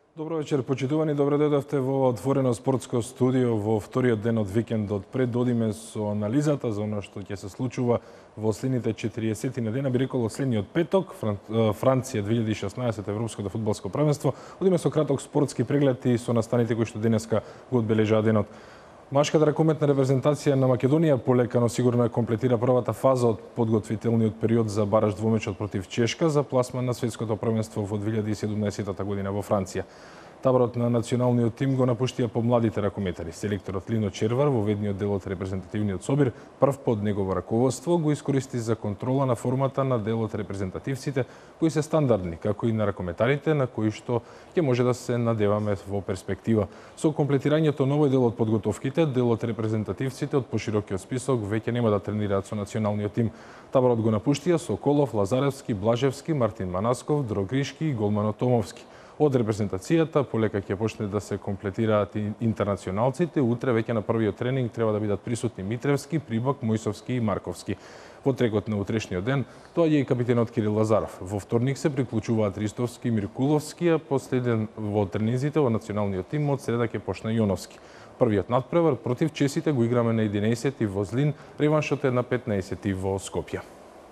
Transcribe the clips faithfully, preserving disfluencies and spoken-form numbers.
Добро вечер, почитувани, добро дојдовте во отворено спортско студио во вториот ден од викендот. Пред да одиме со анализата за оно што ќе се случува во следните четириесет дена, би рекол од следниот петок, Франција две илјади и шеснаесет Европското фудбалско првенство. Одиме со краток спортски преглед и со настаните кои што денеска го одбележаа денот. Машката ракометна репрезентација на Македонија полека, но сигурно ја комплетира првата фаза од подготвителниот период за бараж двомечот против Чешка за пласман на светското првенство во две илјади и седумнаесета година во Франција. Таборот на националниот тим го напуштија помладите ракометари. Селекторот Лино Червар во ведниот дел од репрезентативниот собир, прв под негово раководство, го искористи за контрола на формата на дел од репрезентативците, кои се стандардни, како и на ракометарите, на кои што ќе може да се надеваме во перспектива. Со комплетирањето на овој дел од подготовките, дел од репрезентативците од поширокиот список веќе нема да тренираат со националниот тим. Таборот го напуштија Соколов, Лазаревски, Блажевски, Мартин Манасков, Дрогришки и голманот Томовски. Од репрезентацијата полека ќе почне да се комплетираат и интернационалците. Утре веќе на првиот тренинг треба да бидат присутни Митревски, Прибак, Мојсовски и Марковски. Во трекот на утрешниот ден доаѓа и капитенот Кирил Лазаров. Во вторник се приклучуваат Ристовски и Миркуловски, а последен во тренинзите во националниот тим од среда ќе почне Јоновски. Првиот надпревар против чесите го играме на единаесети во Злин, реваншот е на петнаесети во Скопје.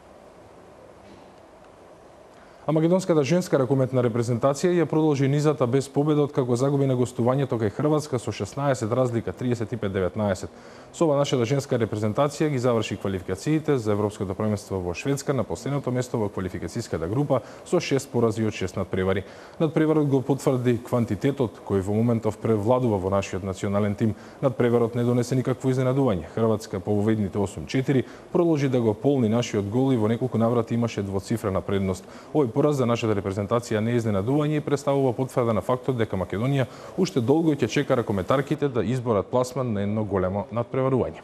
А македонската женска ракометна репрезентација ја продолжи низата без победа откако загуби на гостувањето кај Хрватска со шеснаесет разлика, триесет и пет деветнаесет. Со ова нашата женска репрезентација ги заврши квалификациите за Европското првенство во Шведска на последното место во квалификацијската група со шест порази од шест надпревари. Надпреварот го потврди квантитетот кој во моментов превладува во нашиот национален тим. Надпреварот не донесе никакво изненадување. Хрватска по победните осум четири продолжи да го полни нашиот гол и во неколку наврати имаше двоцифрена предност. Овој пораз за нашата репрезентација не е изненадување и представува потврда на фактот дека Македонија уште долго ќе чека ракометарките да изборат пласман на едно големо надпреварување.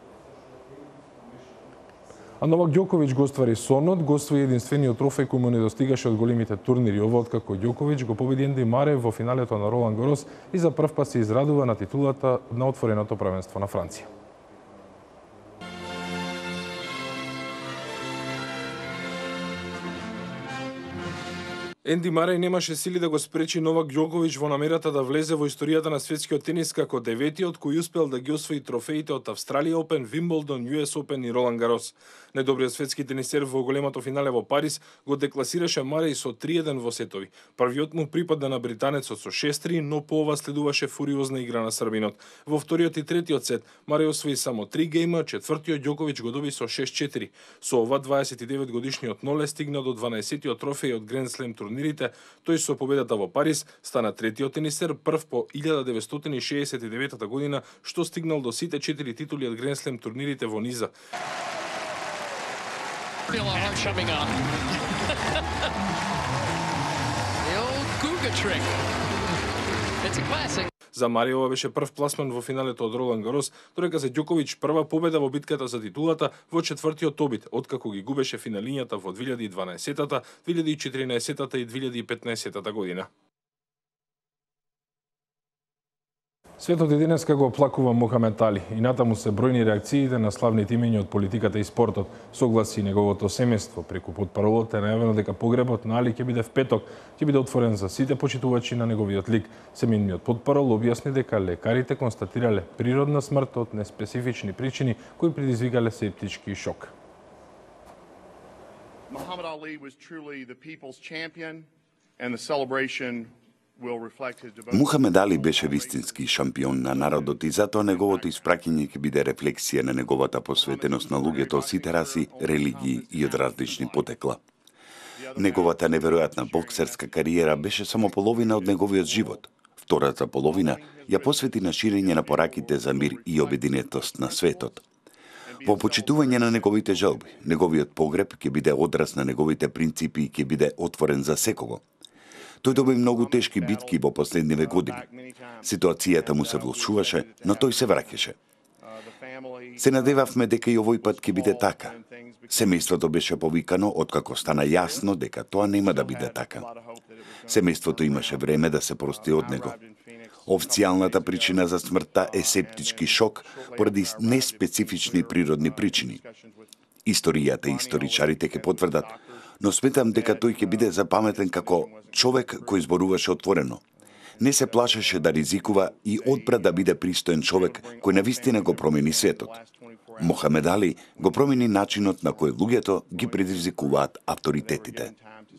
А Новак Ѓоковиќ го оствари сонот, го освои единствениот трофеј кој му не достигаше од големите турнири. Ова откако Ѓоковиќ го победи Енди Маре во финалето на Ролан Гарос и за прв пат се израдува на титулата на отвореното првенство на Франција. Енди Мареј немаше сили да го спречи Новак Ѓоковиќ во намерата да влезе во историјата на светскиот тенис како деветиот кој успел да ги освои трофеите од Австралија Опен, Вимблдон, Ю Ес Опен и Ролан Гарос. Најдобриот светски тенисер во големото финале во Париз го декласираше Мареј со три еден во сетови. Првиот му припадна на британецот со шест три, но по ова следуваше фуриозна игра на србинот. Во вториот и третиот сет Мареј освои само три гейма, четвртиот Ѓоковиќ го доби со шест четири. Со ова дваесет и девет годишниот Ноле стигна до дванаесеттиот трофеј од Гранд Слем турнирите. Тој со победата во Париз стана третиот тенисер, прв по илјада деветстотини шеесет и девета година, што стигнал до сите четири титули од Гранд Слем турнирите во низа. За Мареј ова беше прв пласман во финалето од Ролан Гарос, додека за Ѓоковиќ прва победа во битката за титулата во четвртиот обид, откако ги губеше финалињата во две илјади и дванаесетата, две илјади и четиринаесетата и две илјади и петнаесетата година. Светот и денеска го оплакува Мохамед Али и натаму се бројни реакциите на славните имиња од политиката и спортот. Согласи неговото семејство, преку потпаролот е најавено дека погребот на Али ќе биде в петок, ќе биде отворен за сите почитувачи на неговиот лик. Семејниот потпарол објасни дека лекарите констатирале природна смрт од неспецифични причини кои предизвикале септички шок. Muhammad Ali was truly the people's champion and the celebration Мухамед Али беше вистински шампион на народот и затоа неговото испраќање ќе биде рефлексија на неговата посветеност на луѓето од сите раси, религии и од различни потекла. Неговата неверојатна боксерска кариера беше само половина од неговиот живот. Втората половина ја посвети на ширење на пораките за мир и обединетост на светот. Во почитување на неговите желби, неговиот погреб ќе биде одраз на неговите принципи и ќе биде отворен за секого. Тој доби многу тешки битки во последниве години. Ситуацијата му се влошуваше, но тој се враќаше. Се надевавме дека и овој пат ќе биде така. Семејството беше повикано откако стана јасно дека тоа нема да биде така. Семејството имаше време да се прости од него. Официјалната причина за смртта е септички шок поради неспецифични природни причини. Историјата и историчарите ќе потврдат, но сметам дека тој ќе биде запаметен како човек кој зборуваше отворено. не се плашеше да ризикува и одпре да биде пристоен човек кој навистина го промени светот. Мохамед Али го промени начинот на кој луѓето ги предизвикуваат авторитетите.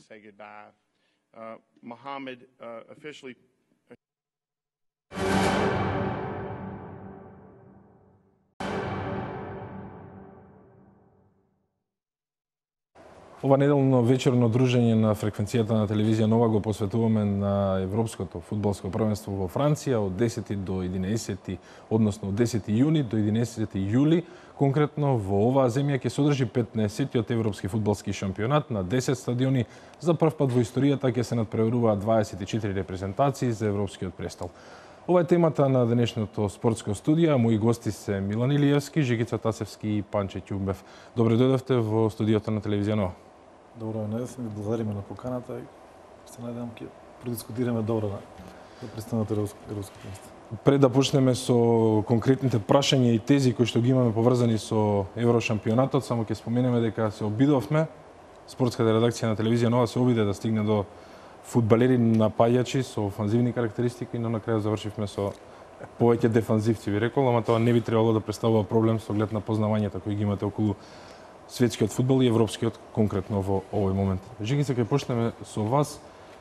Ова неделно вечерно дружење на фреквенцијата на телевизија Нова го посветуваме на Европското фудбалско првенство во Франција од десети до единаесети, односно од десети јуни до единаесети јули. Конкретно во оваа земја ќе се одржи петнаесеттиот европски фудбалски шампионат на десет стадиони. За прв пат во историјата ќе се надпреваруваат дваесет и четири репрезентации за европскиот престол. Ова е темата на денешното спортско студио. Мои гости се Милан Илиевски, Жигица Тасевски и Панче Ќумбев. Добре дојдовте во студиото на телевизија Нова. Добро, најдовме, благодариме на поканата и се надевам ќе продискутираме добро на да представеното европско првенство. Пред да почнеме со конкретните прашања и тези кои што ги имаме поврзани со Еврошампионатот, само ќе споменеме дека се обидовме, спортската редакција на телевизија Нова се обиде да стигне до фудбалери напаѓачи со офанзивни карактеристики, но на крај завршивме со повеќе дефанзивци, ви рекол, ама тоа не би требало да представува проблем со оглед на познавањата кои ги имате околу светскиот фудбал и европскиот конкретно во овој момент. Жигица, ќе почнеме со вас.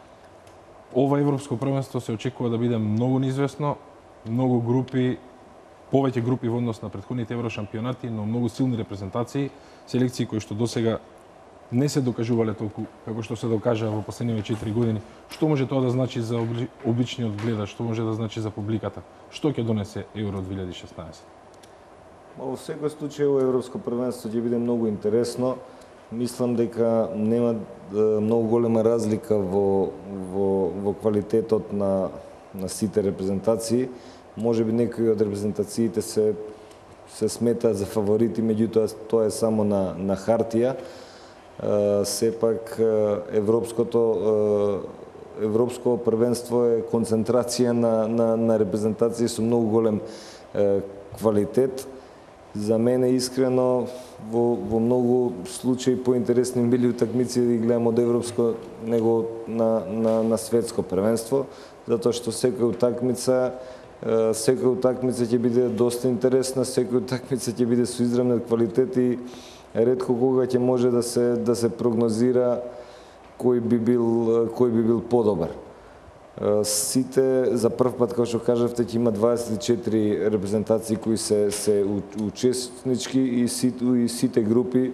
Ова европско првенство се очекува да биде многу неизвестно, многу групи, повеќе групи во однос на претходните еврошампионати, но многу силни репрезентации, селекции кои што досега не се докажувале толку како што се докажа во последниве четири години. Што може тоа да значи за обичниот гледач, што може да значи за публиката? Што ќе донесе Евро две илјади и шеснаесет? Во секој случај во европско првенство ќе биде многу интересно. Мислам дека нема многу голема разлика во во во квалитетот на на сите репрезентации. Можеби некои од репрезентациите се се сметаат за фаворити, меѓутоа тоа е само на на хартија. Сепак европското европско првенство е концентрација на на на репрезентации со многу голем квалитет. За мене искрено во, во многу случаи поинтересни били утакмици да ги гледам од европско него на, на, на светско првенство, затоа што секоја утакмица секоја утакмица ќе биде доста интересна, секоја утакмица ќе биде со изравнет квалитет и ретко кога ќе може да се да се прогнозира кој би бил кој би бил подобар. Сите за прв пат, како што кажавте, ќе има дваесет и четири репрезентации кои се се учеснички и сите и сите групи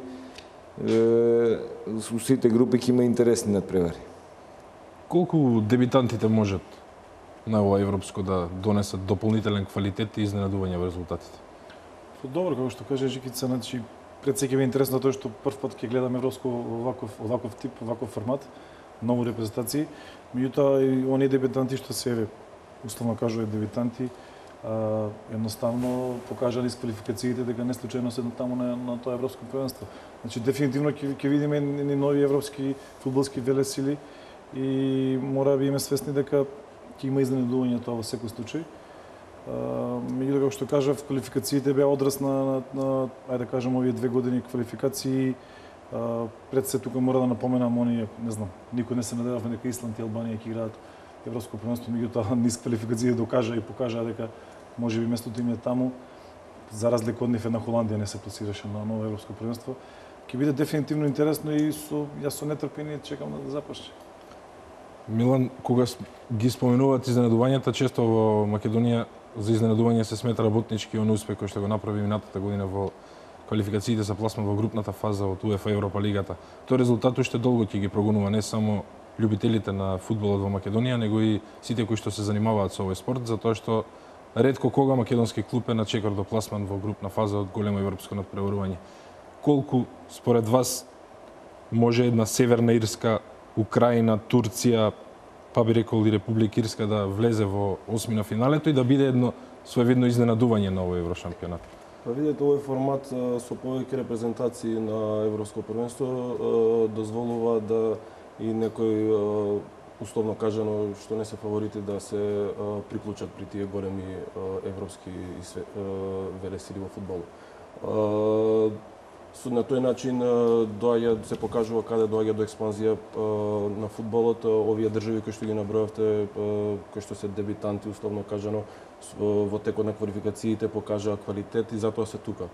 у сите групи ќе има интересни надпревари. Колку дебитантите можат на ова европско да донесат дополнителен квалитет и изненадување во резултатите? Добро, како што каже Жикица, значи пред се ќе биде интересно тоа што прв пат ќе гледаме европско оваков оваков тип, оваков формат, многу репрезентации. Меѓутоа и оние дебитанти што се условно кажува дебитанти, а, едноставно покажа низ квалификациите дека не случајно се таму на, на тоа европско првенство. Значи дефинитивно ќе ќе видиме ни нови европски фудбалски велесили и мора да биме свесни дека ќе има изненадување тоа во секој случај. Меѓутоа, како што кажав, квалификациите беа одраз на, на, на ајде да кажам, овие две години квалификации. Uh, пред се тука мора да напоменам оние, не знам, никој не се надевавме дека Исланд и Албанија ќе играат европско првенство, меѓутоа низ квалификации докажа и покажа дека можеби местото им е таму, за разлика од нив една Холандија не се пласираше на ново европско првенство. Ќе биде дефинитивно интересно и со јас со нетрпение чекам да започне. Милан, кога ги споменуваат изненадувањата, често во Македонија за изненадување се смета работнички он успех кој што го направи минатата година во квалификациите за пласман во групната фаза од УЕФА Европа лигата. Тој резултат уште долго ќе ги прогонува не само љубителите на фудбалот во Македонија, него и сите кои што се занимаваат со овој спорт, затоа што ретко кога македонски клуб е на чекор до пласман во групна фаза од големо европско надпреварување. Колку според вас може една Северна Ирска, Украина, Турција, па би рекол и Република Ирска да влезе во осми на финалето и да биде едно своевидно изненадување на овој еврошампионат? Па видете, овој формат со повеќе репрезентации на европско првенство дозволува да и некои условно кажано што не се фаворити да се приклучат при тие големи европски велесили во фудбалот. на тој начин доаѓа, се покажува каде доаѓа до експанзија на фудбалот. Овие држави кои што ги набројавте, кои што се дебитанти, условно кажано, во текот на квалификациите покажаа квалитет и затоа се тука.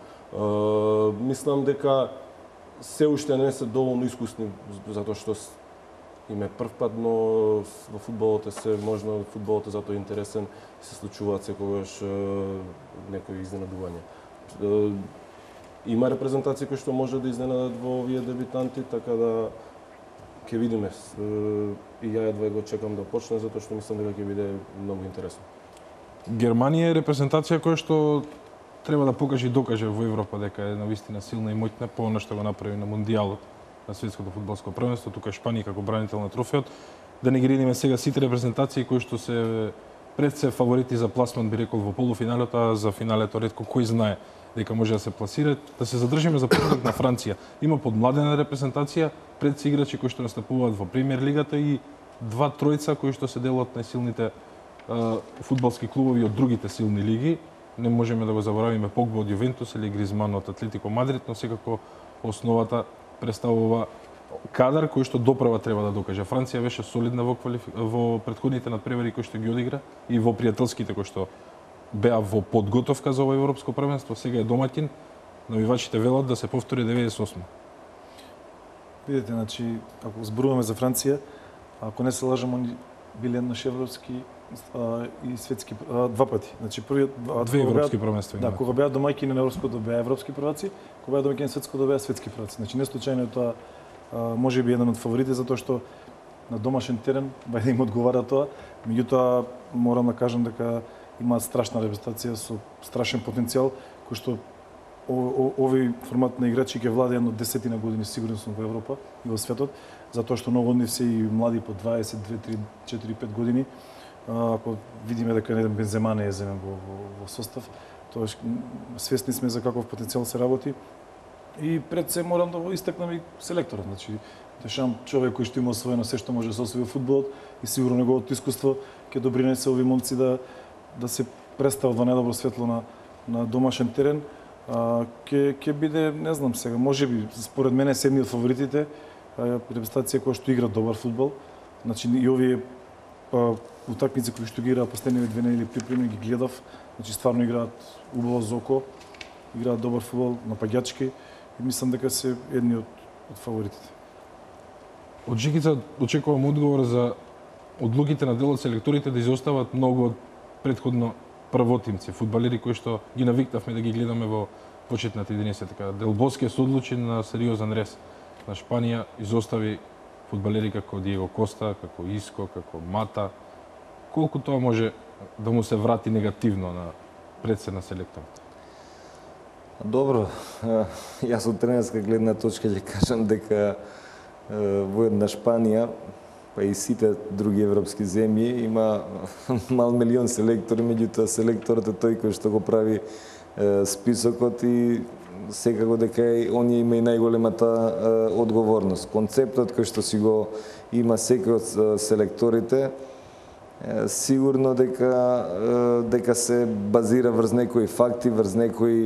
Мислам дека се уште не се доволно искусни, затоа што им е прв пат, но во фудбалот е се можно, фудбалот е затоа интересен и се случуваат секогаш некои изненадувања. Има репрезентации кои што може да изненадат во овие дебитанти, така да ќе видиме. И ја едва го чекам да почне, затоа што мислам дека ќе биде многу интересно. Германија е репрезентација која што треба да покаже и докаже во Европа дека е навистина силна и моќна по она што го направи на Мондијалот, на светското фудбалско првенство, тука е Шпанија како бранител на трофеот. Да не ги редиме сега сите репрезентации кои што се пред се фаворити за пласман, би рекол, во полуфиналот, а за финалето ретко кој знае дека може да се пласира. Да се задржиме за почеток на Франција. Има подмладена репрезентација, пред се играчи кои што настапуваат во премиер лигата и два тројца кои што се дел од најсилните uh, фудбалски клубови од другите силни лиги. Не можеме да го заборавиме Погба од Јувентус или Гризман од Атлетико Мадрид, но секако основата представува кадар кој што доправа треба да докаже. Франција беше солидна во, квалиф... во претходните надпревари кои што ги одигра и во пријателските кои што беа во подготовка за ова европско првенство, сега е домаќин, навивачите велат да се повтори деветдесет и осма. Видите, значи, ако зборуваме за Франција, ако не се лажам, они биле еднаш европски а, и светски а, два пати. Значи првиот две европски првенства. Да, кога беа домаќини на европското беа европски прваци, кога беа домаќини на светското беа светски прваци. Значи не случајно е тоа може би еден од фаворите затоа што на домашен терен бајде им одговара тоа, меѓутоа морам да кажам дека имаат страшна репрезентација со страшен потенцијал кој што овој формат на играчи ќе владе едно десетина години сигурно сум во Европа и во светот, затоа што многу од нив се и млади по дваесет, две, три, четири, пет години. Ако видиме дека еден Бензема не е земен во, во, во состав, тоа свесни сме за каков потенцијал се работи. И пред се морам да го истакнам и селекторот. Значи, Дешам човек кој што има освоено се што може да се освои во фудбалот и сигурно неговото искуство ќе допринесе овие момци да да се представат во најдобро светло на на домашен терен. А, ке, ке биде, не знам сега, може би, според мене се едни од фаворитите, репрезентација која што игра добар фудбал. Значи и овие па, утакмици кои што ги играат последниве две недели припреми ги гледав, значи стварно играат убаво за око, играат добар фудбал, напаѓачки и мислам дека се едни од, од фаворитите. Од Жикица очекувам одговор за одлуките на дел од селекторите да изостават многу од претходно првотимци, фудбалери кои што ги навикнавме да ги гледаме во почетната единица. Така, Дел Боске се одлучи на сериозен рез. На Шпанија изостави фудбалери како Диего Коста, како Иско, како Мата. Колку тоа може да му се врати негативно на предсе на селекторот? Добро, јас од тренерска гледна точка ќе кажам дека во една Шпанија, па и сите други европски земји, има мал милион селектори, меѓутоа селекторот е тој кој што го прави списокот и секако дека оние има и најголемата одговорност. Концептот кој што си го има секој од селекторите, сигурно дека дека се базира врз некои факти, врз некои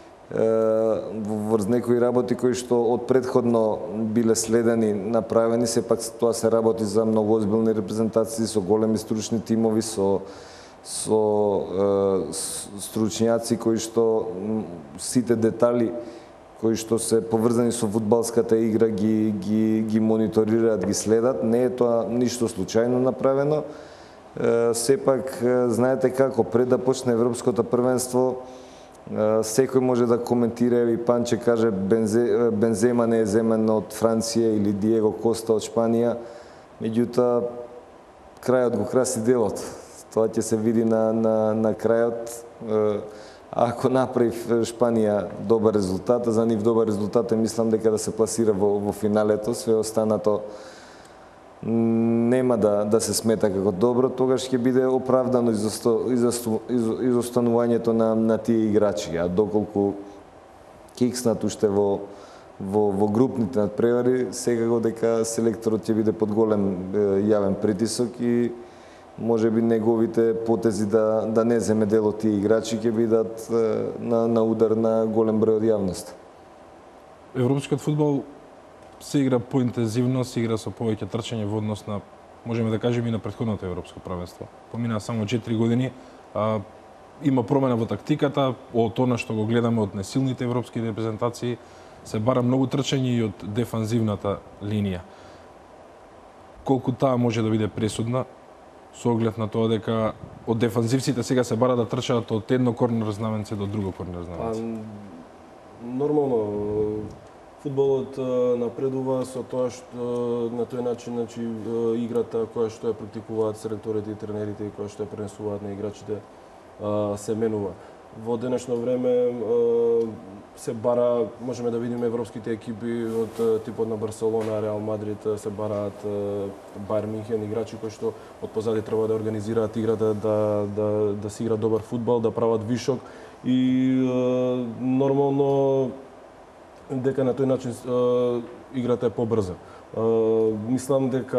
врз некои работи кои што од претходно биле следени, направени, сепак тоа се работи за многу озбилни репрезентации со големи стручни тимови, со со е, стручњаци кои што сите детали кои што се поврзани со фудбалската игра ги ги ги мониторираат, ги следат. Не е тоа ништо случајно направено. Е, сепак знаете како пред да почне европското првенство секој може да коментира и Панче каже Бензе, Бензема не е земен од Франција или Диего Коста од Шпанија. Меѓутоа крајот го краси делот. Тоа ќе се види на, на, на крајот. Ако направи Шпанија добар резултат, за нив добар резултат е, мислам дека да се пласира во, во финалето, све останато нема да, да се смета како добро, тогаш ќе биде оправдано изосто, изосто, изостанувањето на, на тие играчи. А доколку кикснат уште во, во, во групните надпревари, секако дека селекторот ќе биде под голем јавен притисок и може би неговите потези да, да не земе дел од тие играчи ќе бидат на, на удар на голем број од јавност. Европскиот фудбал се игра поинтензивно, се игра со повеќе трчање во однос на, можеме да кажеме, и на претходното европско првенство. Поминаа само четири години, а, има промена во тактиката, од она што го гледаме од несилните европски репрезентации, се бара многу трчање и од дефанзивната линија. Колку таа може да биде пресудна, со оглед на тоа дека од дефанзивците сега се бара да трчаат од едно корнер знаменце до друго корнер знаменце? Нормално, фудбалот напредува со тоа што на тој начин, значи, играта која што ја практикуваат селекторите и тренерите и која што ја пренесуваат на играчите се менува. Во денешно време се бара, можеме да видиме европските екипи од типот на Барселона, Реал Мадрид, се бараат Бајерн Мюнхен играчи кои што од позади треба да организираат играта, да да да се игра добар фудбал, да прават вишок и нормално дека на тој начин играта е побрза. Мислам дека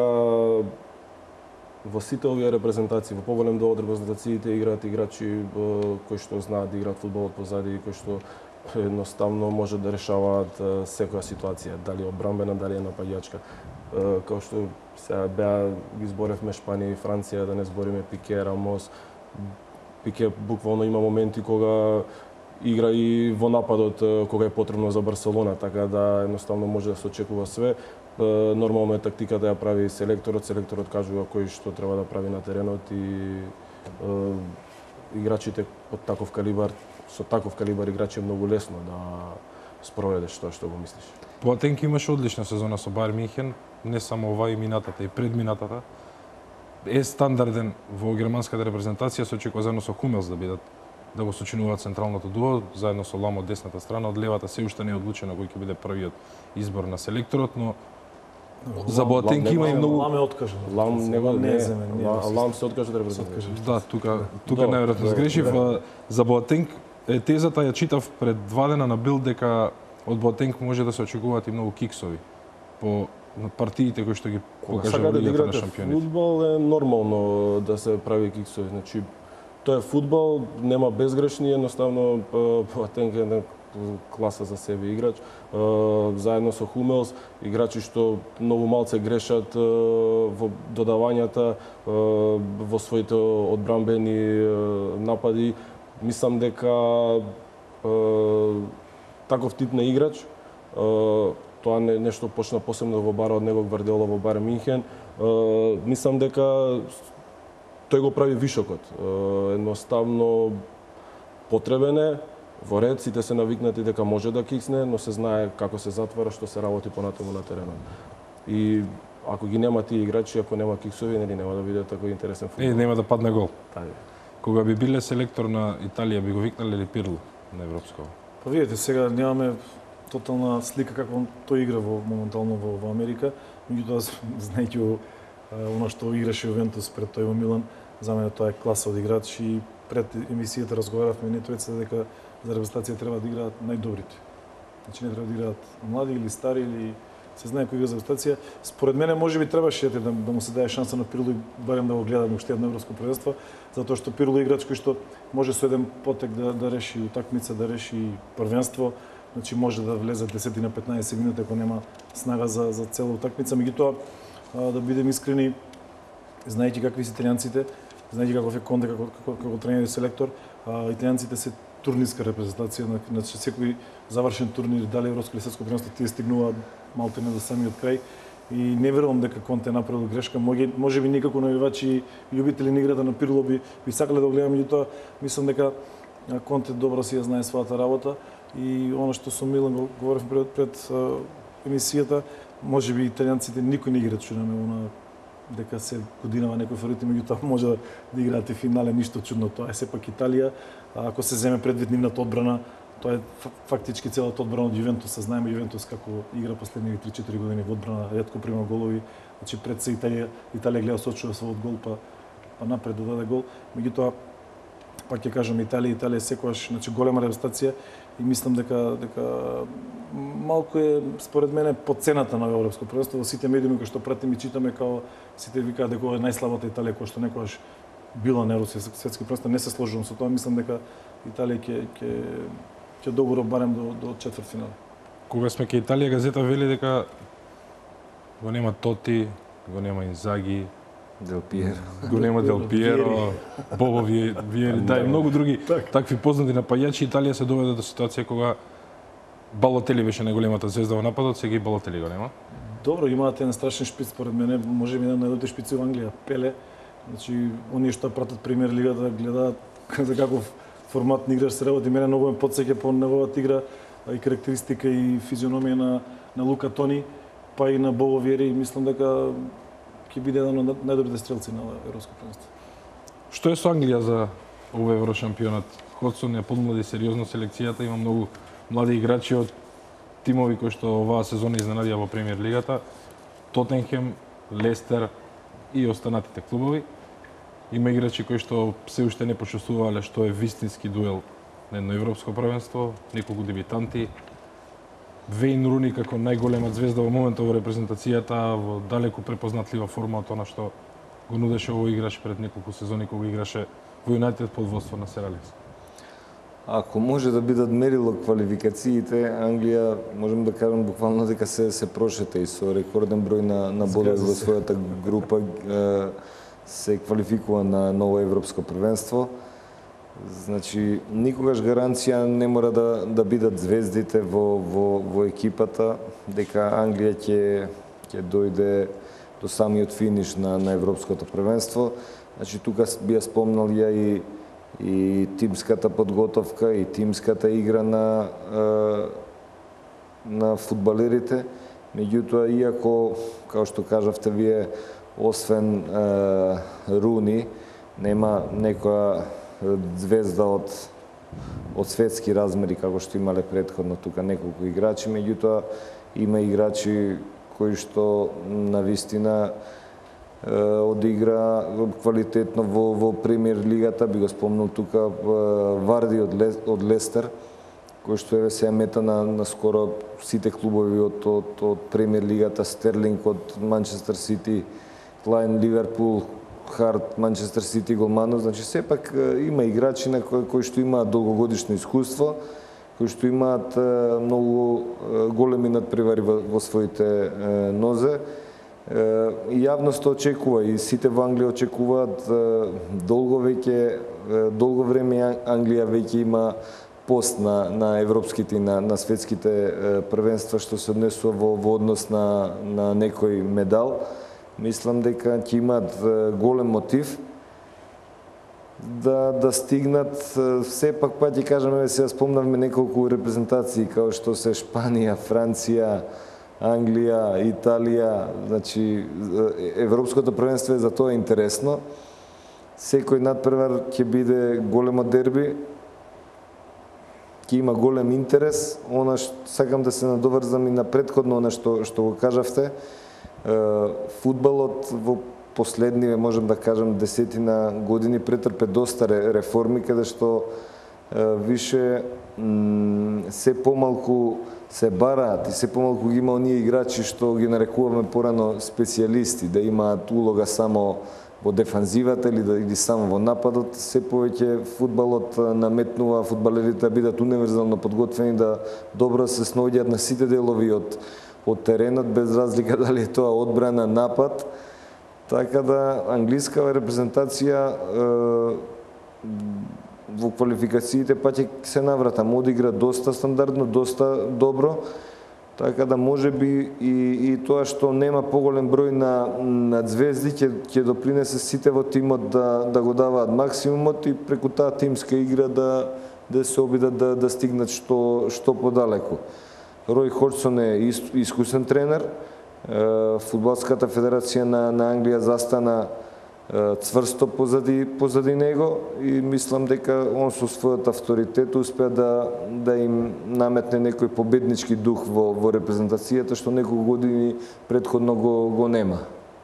во сите овие репрезентации, во поголем дел од репрезентациите играат играчи кои што знаат да играат фудбал од позади и кои што едноставно може да решаваат секоја ситуација, дали одбранбена, дали е нападјачка. Као што сега беа ги зборевме Шпанија и Франција, да не збориме Пике, Рамос. Пике буквално има моменти кога игра и во нападот кога е потребно за Барселона, така да едноставно може да се очекува све. Нормално е тактиката да ја прави селекторот, селекторот кажува кој што треба да прави на теренот и е, играчите од таков калибар, со таков калибар играчи е многу лесно да спроведеш тоа што го мислиш. Боатенг имаше одлична сезона со Бајерн Мюнхен, не само ова и минатата и предминатата. Е стандарден во германската репрезентација, се очекува заедно со Хумелс да бидат да го сочинуваат централното дуо, заедно со Лам од десната страна, од левата се уште не е одлучено кој ќе биде првиот избор на селекторот, но за Боатенг има и многу... Лам е откажен. Лам не го не, не Лам се откажа да репрезентира. Да, тука тука најверојатно сгрешив. За Боатенг е тезата ја читав пред два дена на Билд дека од Боатенг може да се очекуваат и многу киксови по партиите кои што ги покажа во Лигата на шампионите. Фудбал е нормално да се прави киксови, значи тоа е фудбал, нема безгрешни, едноставно Боатенг е една класа за себе играч, заедно со Хумелс, играчи што многу малце грешат во додавањата, во своите одбранбени напади. Мислам дека таков тип на играч, тоа не нешто почна посебно во бара од него Гвардиола во Бајерн Мюнхен, мислам дека тој го прави вишокот. Едноставно потребен е, во ред, сите се навикнати дека може да киксне, но се знае како се затвара, што се работи понатаму на теренот. И ако ги нема тие играчи, ако нема киксови, нели нема да биде тако интересен фудбал. Е, нема да падне гол. Тај. Кога би биле селектор на Италија, би го викнале ли Пирло на европско? Па видите, сега немаме тотална слика како тој игра во моментално во, во Америка, меѓутоа знаејќи она што играше Јувентус пред тој во Милан, за мене тоа е класа од играч и пред емисијата разговаравме не тројца дека за репрезентација треба да играат најдобрите. Значи не треба да играат млади или стари или се знае кој игра за репрезентација. Според мене можеби требаше да, да му се даде шанса на Пирло и барем да го гледаме уште едно европско првенство, затоа што Пирло е играч кој што може со еден потек да да реши утакмица, да реши првенство. Значи може да влезе десет на петнаесет минути ако нема снага за за цела утакмица, меѓутоа да бидем искрени, знаејќи какви се италијанците, знаејќи каков е Конте како како, како тренер и селектор, италијанците се турнирска репрезентација, на значи секој завршен турнир, дали европско или светско првенство, тие стигнуваат малку не до самиот крај и не верувам дека Конте направил грешка. Може можеби никако навивачи и љубители на играта на Пирло би би сакале да го гледаме, меѓутоа мислам дека Конте добро си ја знае својата работа и она што со Милан го говоревме пред, пред емисијата, можеби италијанците никој не игра чудно она дека се годинава некој фаворити, меѓутоа може да играат и финале, ништо чудно, тоа е сепак Италија. Ако се земе предвид нивната одбрана, тоа е фактички целата одбрана од Јувентус, се знаеме Јувентус како игра последните три-четири години во одбрана, ретко прима голови, значи пред се Италија, Италија гледа сочува својот гол, па па напред додаде гол, меѓутоа пак ќе кажам Италија, Италија секогаш, значи голема репрезентација и мислам дека дека малку е според мене подцената на европско првенство. Во сите медиуми кои што пратиме и читаме као сите викаат дека ова е најслабата Италија која што некогаш била на европски светски првенство. Не се сложувам со тоа, мислам дека Италија ќе ќе ќе догура барем до до четвртфинале. Кога сме кај Италија, газета вели дека го нема Тоти, го нема Инзаги, Дел Пиеро. го нема Дел Пиеро, Бобо Виери, да, и многу други такви познати напаѓачи. Италија се доведе до ситуација кога Балотели беше најголемата звезда во нападот, сега и Балотели го нема. Добро, имаат еден страшен шпиц, според мене, може би еден од најдобрите шпици во Англија, Пеле. Значи, оние што пратат премиер лигата, гледаат за каков формат на играш се работи. Мене многу ме потсеќа по неговата игра и карактеристика и физиономија на на Лука Тони, па и на Бобо Виери. Мислам дека ќе биде еден од најдобрите стрелци на Европско првенство. Што е со Англија за овој Еврошампионат? Ходсон ја подмлади сериозно селекцијата, има многу млади играчи од тимови кои што оваа сезона изненадија во премиер лигата, Тотенхем, Лестер и останатите клубови. Има играчи кои што се уште не почувствувале што е вистински дуел на едно европско првенство, неколку дебитанти. Вейн Руни како најголема звезда во моментот во репрезентацијата, во далеку препознатлива форма од она што го нудеше овој играч пред неколку сезони кога играше во Юнайтед под водство на Сер Алекс. Ако може да бидат мерило квалификациите, Англија, можем да кажем буквално дека се се прошета и со рекорден број на на бодови во својата група се квалификува на ново европско првенство. Значи, никогаш гаранција не мора да да бидат звездите во во во екипата дека Англија ќе ќе дојде до самиот финиш на на европското првенство. Значи, тука би ја спомнал ја и и тимската подготовка и тимската игра на на фудбалерите. Меѓутоа, иако, као што кажавте вие, освен Руни, нема некоја звезда од од светски размери како што имале претходно тука неколку играчи, меѓутоа има играчи кои што навистина одигра квалитетно во во премиер лигата. Би го спомнал тука Варди од Лес, од Лестер, кој што еве се мета на на скоро сите клубови од од од премиер лигата, Стерлинг од Манчестер Сити, Клайн Ливерпул, Харт Манчестер Сити голманов. Значи сепак има играчи на кои, кои што имаат долгогодишно искуство, кои што имаат многу големи надпревари во, во своите нозе. И јавноста очекува, и сите во Англија очекуваат долго веќе, долго време Англија веќе има пост на, на европските и на, на светските првенства што се однесува во, во однос на, на некој медал. Мислам дека ќе имаат голем мотив да да стигнат. Сепак па ќе кажеме, се спомнавме неколку репрезентации како што се Шпанија, Франција, Англија, Италија. Значи, европското првенство е за тоа интересно. Секој надпревар ќе биде големо дерби, ќе има голем интерес. Она што сакам да се надоврзам и на претходно она што што го кажавте. Фудбалот во последниве, можем да кажем, десетина години претрпе доста реформи, каде што више се помалку се бараат и се помалку ги има оние играчи што ги нарекуваме порано специјалисти, да имаат улога само во дефанзивата или, да, или само во нападот. Се повеќе фудбалот наметнува фудбалерите да бидат универзално подготвени, да добро се снаоѓаат на сите делови од од теренот, без разлика дали е тоа одбрана, напад. Така да англискава репрезентација во квалификациите па ќе се наврата, одигра доста стандардно, доста добро, така да може би и, и тоа што нема поголем број на, на звезди ќе, ќе допринесе сите во тимот да, да го даваат максимумот и преку таа тимска игра да, да се обидат да, да стигнат што, што подалеку. Рој Ходсон е искусен тренер, Фудбалската федерација на, на Англија застана цврсто позади, позади него и мислам дека он со својот авторитет успеа да, да им наметне некој победнички дух во, во репрезентацијата, што неколку години предходно го, го нема.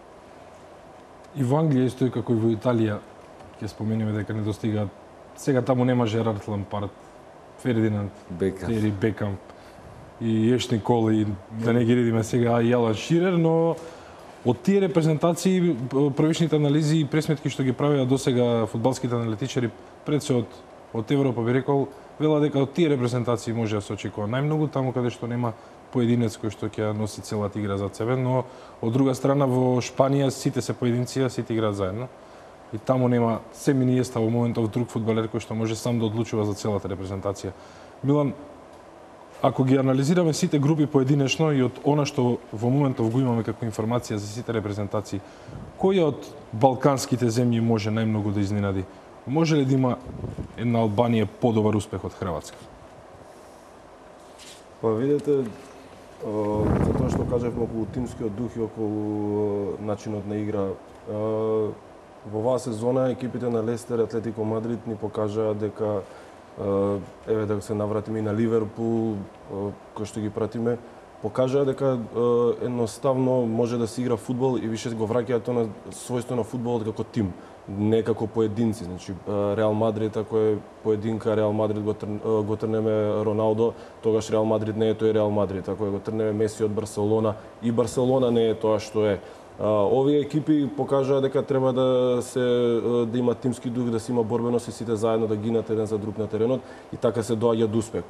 И во Англија исто и како и во Италија, ќе споменеме дека не достигаат. Сега таму нема Жерард Лампард, Фердинанд, Тери Бекам и Еш Никол, и да не ги редиме сега и Алан Ширер, но од тие репрезентации, првичните анализи и пресметки што ги правеа досега фудбалските аналитичари, пред се од од Европа би рекол, вела дека од тие репрезентации може да се очекува најмногу таму каде што нема поединец кој што ќе носи целата игра за себе, но од друга страна во Шпанија сите се поединци, сите играат заедно. И таму нема Семи Иниеста во моментов друг фудбалер кој што може сам да одлучува за целата репрезентација. Милан, ако ги анализираме сите групи поединечно и од она што во моментов го имаме како информација за сите репрезентации, која од балканските земји може најмногу да изненади? Може ли да има една Албанија подобар успех од Хрватска? Па видете, за тоа што кажавме околу тимскиот дух и околу начинот на игра, во оваа сезона екипите на Лестер и Атлетико Мадрид ни покажаа дека еве да се навратиме и на Ливерпул, кој што ги пратиме, покажаа дека едноставно може да се игра фудбал и више го враќаат тоа на својство на фудбалот како тим, не како поединци. Значи Реал Мадрид, ако е поединка Реал Мадрид го, трн, го трнеме Роналдо, тогаш Реал Мадрид не е тој Реал Мадрид. Ако го трнеме Меси од Барселона, и Барселона не е тоа што е. Овие екипи покажаа дека треба да се да има тимски дух, да се има борбеност и сите заедно да гинат еден за друг на теренот и така се доаѓа до успех.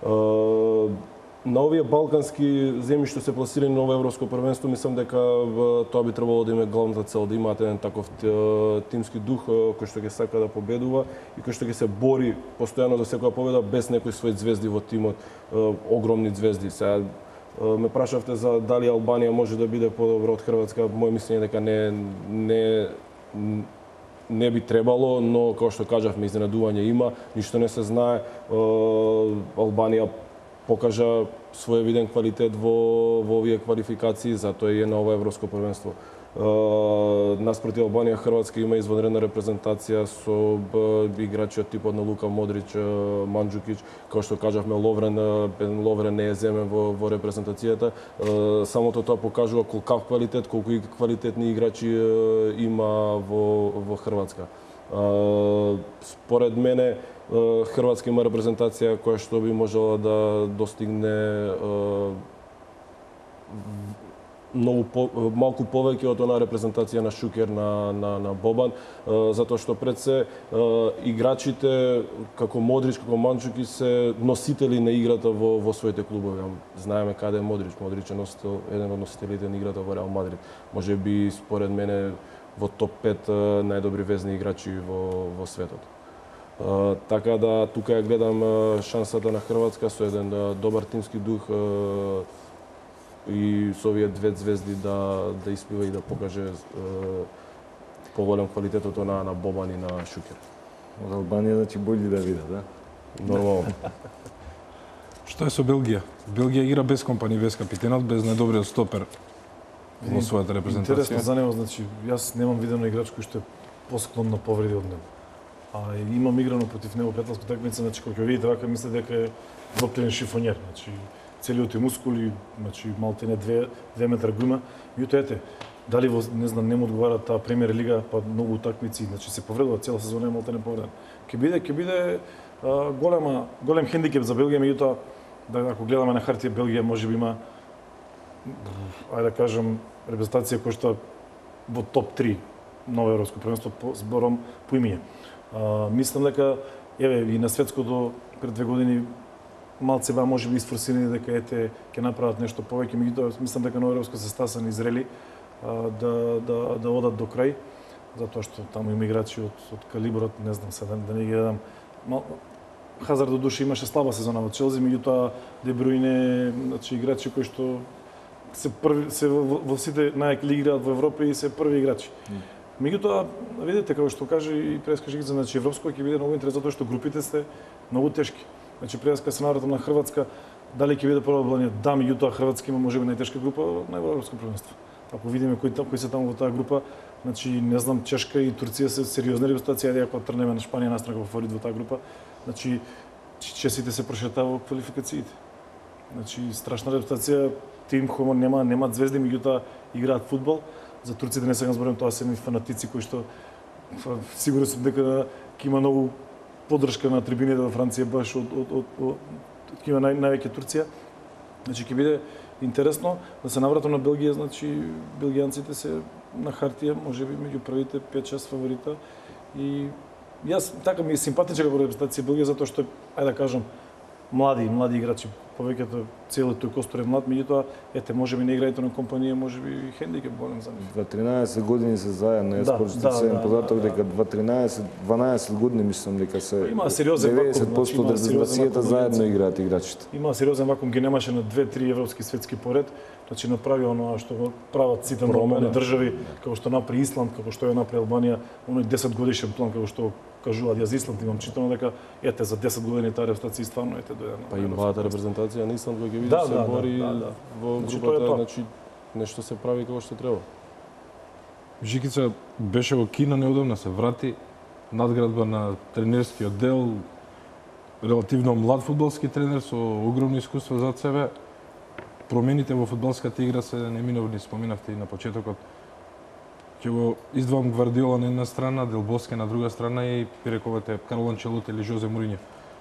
На овие балкански земји што се пласирани на ова европско првенство, мислам дека тоа би требало да има главната цел, да имаат еден таков тимски дух кој што ќе сака да победува и кој што ќе се бори постојано за секоја победа без некои своји звезди во тимот, огромни звезди. Сега ме прашавте за дали Албанија може да биде подобра од Хрватска. Моје мислење дека не не не би требало, но како што кажавме, изненадување има, ништо не се знае. Албанија покажа свој виден квалитет во во овие квалификации, затоа и е на ова европско првенство. Наспроти Албанија, Хрватска има извонредна репрезентација со играчи од типот на Лука Модрич, Манџукич, како што кажавме, Ловрен, Ловрен не е земен во, во репрезентацијата. Самото тоа покажува колкав квалитет, колку и квалитетни играчи има во, во Хрватска. Според мене, Хрватска има репрезентација која што би можела да достигне многу по, малку повеќе од онаа репрезентација на Шукер, на, на, на Бобан, затоа што пред се играчите како Модрич, како Манџуки се носители на играта во, во своите клубови. Знаеме каде е Модрич. Модрич е носител, еден од носителите на играта во Реал Мадрид. Може би, според мене, во топ пет најдобри везни играчи во, во светот. Uh, така да тука ја гледам uh, шансата на Хрватска со еден uh, добар тимски дух uh, и со овие две звезди да да испива и да покаже uh, поголем квалитетот на на Бобан и на Шукер. Од Албанија значи бољи да видат, да? Нормално. Што е со Белгија? Белгија игра без компани, без капитенот, без најдобриот стопер во својата репрезентација. Интересно за него, значи јас немам видено играч кој што е посклон на повреди од него. А имам играно против него пријателска такмица, значи кога ќе видите вака мисле дека е доптен шифонер, значи целиот е мускули, значи малтене две две метра го има. Меѓутоа ете, дали во не знам не му одговара таа премиер лига, па многу такмици, значи се повредува цела сезона е малтене повреден. Ќе биде ќе биде а, голема голем хендикеп за Белгија, меѓутоа да ако гледаме на хартија Белгија можеби има ајде да кажам репрезентација која што во топ три на европско првенство по збором по имиња. Uh, мислам дека еве и на светското пред две години малце ба можеби изфорсирани дека ете ќе направат нешто повеќе, меѓутоа мислам дека на европско се стасани зрели uh, да да да одат до крај, затоа што таму има играчи од од калиброт, не знам сега да не ги дадам. Мал... Хазард до душа имаше слаба сезона во Челси, меѓутоа Де Брујне, значи играчи кои што се први се во, во сите најаки лиги играат во Европа и се први играчи. Mm. Меѓутоа, видите, како што каже и прескажи, значи европско ќе биде многу интересно затоа што групите се многу тешки. Значи преска се навратам на Хрватска, дали ќе биде прва Албанија? Да, меѓутоа Хрватска има можеби најтешка група на европско првенство. Ако видиме кои кои се таму во таа група, значи не знам, Чешка и Турција се сериозни репрезентации, ајде ако трнеме на Шпанија настана како фаворит во таа група, значи чесите се прошетаа во квалификациите. Значи страшна репрезентација, тим кој нема нема звезди, меѓутоа играат фудбал. За турците не сега зборам, тоа се едни фанатици кои што сигурно сум дека ќе има многу поддршка на трибините во Франција баш од од од, од ќе има нај, највеќе Турција. Значи ќе биде интересно да се навратам на Белгија, значи белгијанците се на хартија можеби меѓу првите пет шест фаворита и Јас така ми е симпатична како репрезентација Белгија затоа што ајде да кажам млади, млади играчи, повеќето целиот тој костор е млад, меѓутоа ете можеби не играњето на компанија можеби хендикеп голем за нив. Во тринаесет години се заедно, јас Да, прочитав да, податок да, дека во тринаесет дванаесет години мислам дека се Има сериозен деветдесет вакуум, проценти значи, од има сериозен репрезентацијата вакуум заедно на играат играчите. Има сериозен вакуум, ги немаше на две-три европски светски поред, значи направи оно што го прават сите нормални држави, како што направи Исланд, како што ја направи Албанија, оној десет годишен план како што кажуваат, јас Исланд имам читано дека ете за десет години таа репрезентација стварно ете дојде на. Па и младата репрезентација на Исланд кој ќе види Да, се да, бори да, да. во Значи, тоа е групата, тоа. значи нешто се прави како што треба. Жикица беше во Кина неодамна, се врати, надградба на тренерскиот дел, релативно млад фудбалски тренер со огромно искуство зад себе. Промените во фудбалската игра се неминовни, споменавте и на почетокот. Ќе го издвам Гвардиола на една страна, Дел Боске на друга страна и би рековате Карло Анчелоти или Жозе Мориньо.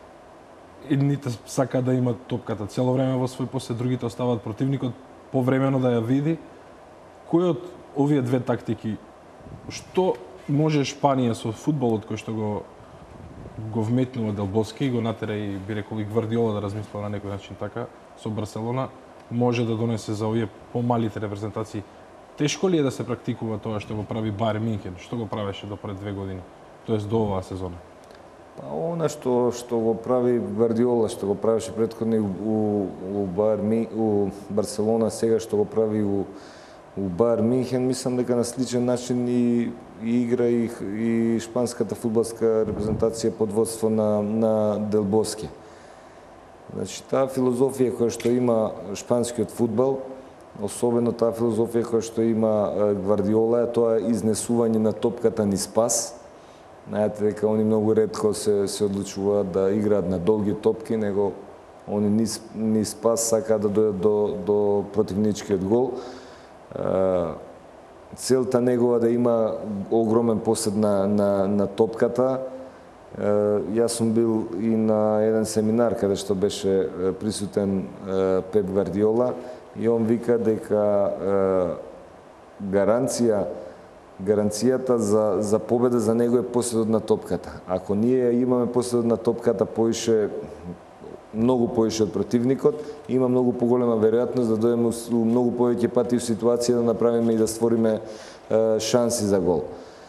Едните сака да имат топката цело време во свој посед, другите оставаат противникот повремено да ја види. Кој од овие две тактики, што може Шпанија со фудбалот кој што го го вметнува Дел Боске и го натера и би рекол и Гвардиола да размисла на некој начин така со Барселона, може да донесе за овие помалите репрезентации? Тешко ли е да се практикува тоа што го прави Бајерн Минхен, што го правеше до пред две години, тоест до оваа сезона? Па она што што го прави Гвардиола, што го правеше претходно у у Бајерн у Барселона, сега што го прави у у Бајерн Минхен, мислам дека на сличен начин и, и игра и, и шпанската фудбалска репрезентација под водство на на Дел Боске. Значи таа филозофија која што има шпанскиот фудбал, особено таа филозофија која што има Гвардиола, тоа е изнесување на топката низ пас. Знаете дека они многу ретко се се одлучуваат да играат на долги топки, него они низ низ пас сакаат да дојдат до до противничкиот гол. Целта негова да има огромен посед на на на топката. Јас сум бил и на еден семинар каде што беше присутен Пеп Гвардиола и он вика дека гаранција гаранцијата за за победа за него е поседот на топката. Ако ние имаме поседот на топката поише многу поише од противникот, има многу поголема веројатност да дојдеме у многу повеќе пати у ситуација да направиме и да створиме шанси за гол.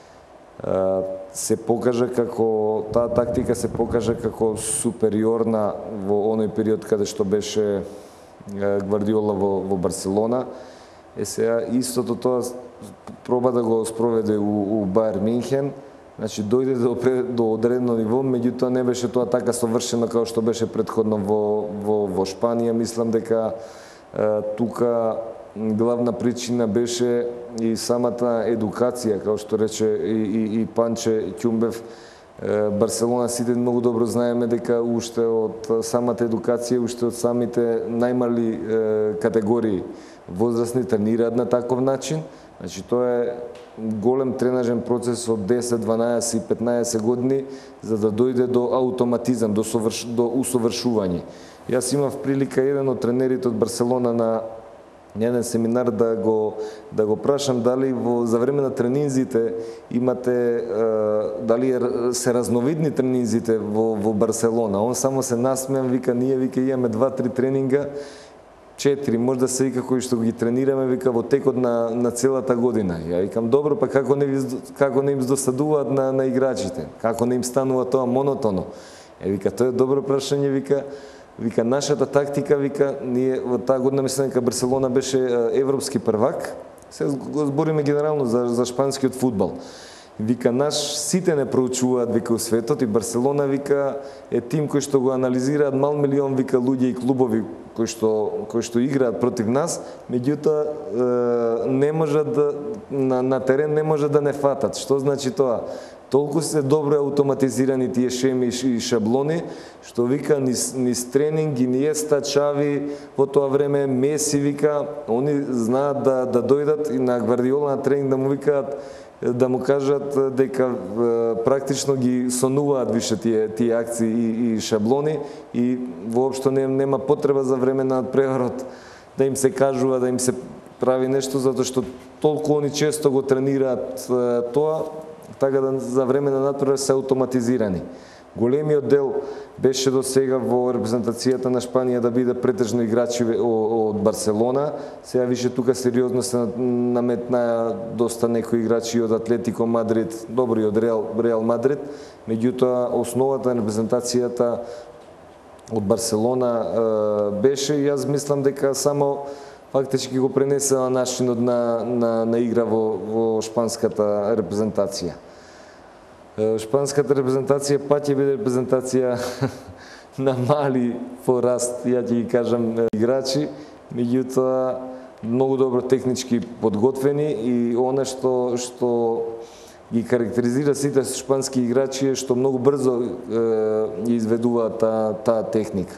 Се покажа како таа тактика се покажа како супериорна во оној период каде што беше Гвардиола во во Барселона. Е сега истото тоа проба да го спроведе у, у Бајерн Минхен. Значи дојде до, до одредено ниво, меѓутоа не беше тоа така совршено како што беше претходно во во во Шпанија. Мислам дека е, тука главна причина беше и самата едукација, како што рече и, и, и Панче Ќумбев. Барселона сите многу добро знаеме дека уште од самата едукација, уште од самите најмали е, категории возрастни тренираат на таков начин. Значи тоа е голем тренажен процес од десет, дванаесет и петнаесет години за да дојде до автоматизам, до соврш, до усовршување. Јас имав прилика еден од тренерите од Барселона на еден семинар да го да го прашам дали во за време на тренинзите имате е, дали се разновидни тренинзите во во Барселона. Он само се насмеа, вика ние вика имаме два-три тренинга, четири, може да се вика кои што ги тренираме вика во текот на на целата година. Ја викам добро, па како не ви, како не им досадуваат на на играчите? Како не им станува тоа монотоно? Е вика тоа е добро прашање, вика Вика, нашата тактика, вика, ние во таа година мислам дека Барселона беше европски првак, се го збориме генерално за, за шпанскиот фудбал. Вика, наш сите не проучуваат, вика, у светот и Барселона, вика, е тим кој што го анализираат мал милион, вика, луѓе и клубови кои што, кои што играат против нас, меѓутоа не можат да, на, на терен не можат да не фатат. Што значи тоа? Толку се добро автоматизирани тие шеми и шаблони, што вика низ, низ тренинг и Иниеста, Чави, во тоа време Меси, вика, они знаат да, да дојдат и на Гвардиола на тренинг да му викаат, да му кажат дека е, практично ги сонуваат више тие, тие акции и, и шаблони и воопшто не, нема потреба за време на прегорот да им се кажува, да им се прави нешто, затоа што толку они често го тренираат е, тоа, така да за време на натпревар се автоматизирани. Големиот дел беше до сега во репрезентацијата на Шпанија да биде претежно играчи од Барселона. Сега више тука сериозно се наметна доста некои играчи од Атлетико Мадрид, добри од Реал, Реал Мадрид. Меѓутоа, основата на репрезентацијата од Барселона беше и јас мислам дека само фактички го пренесе на начинот на, на, на игра во, во шпанската репрезентација. Шпанската репрезентација пак ќе биде репрезентација на мали по раст, ја ќе ги кажам, играчи, меѓутоа многу добро технички подготвени и она што што ги карактеризира сите шпански играчи е што многу брзо ги изведуваат таа таа техника.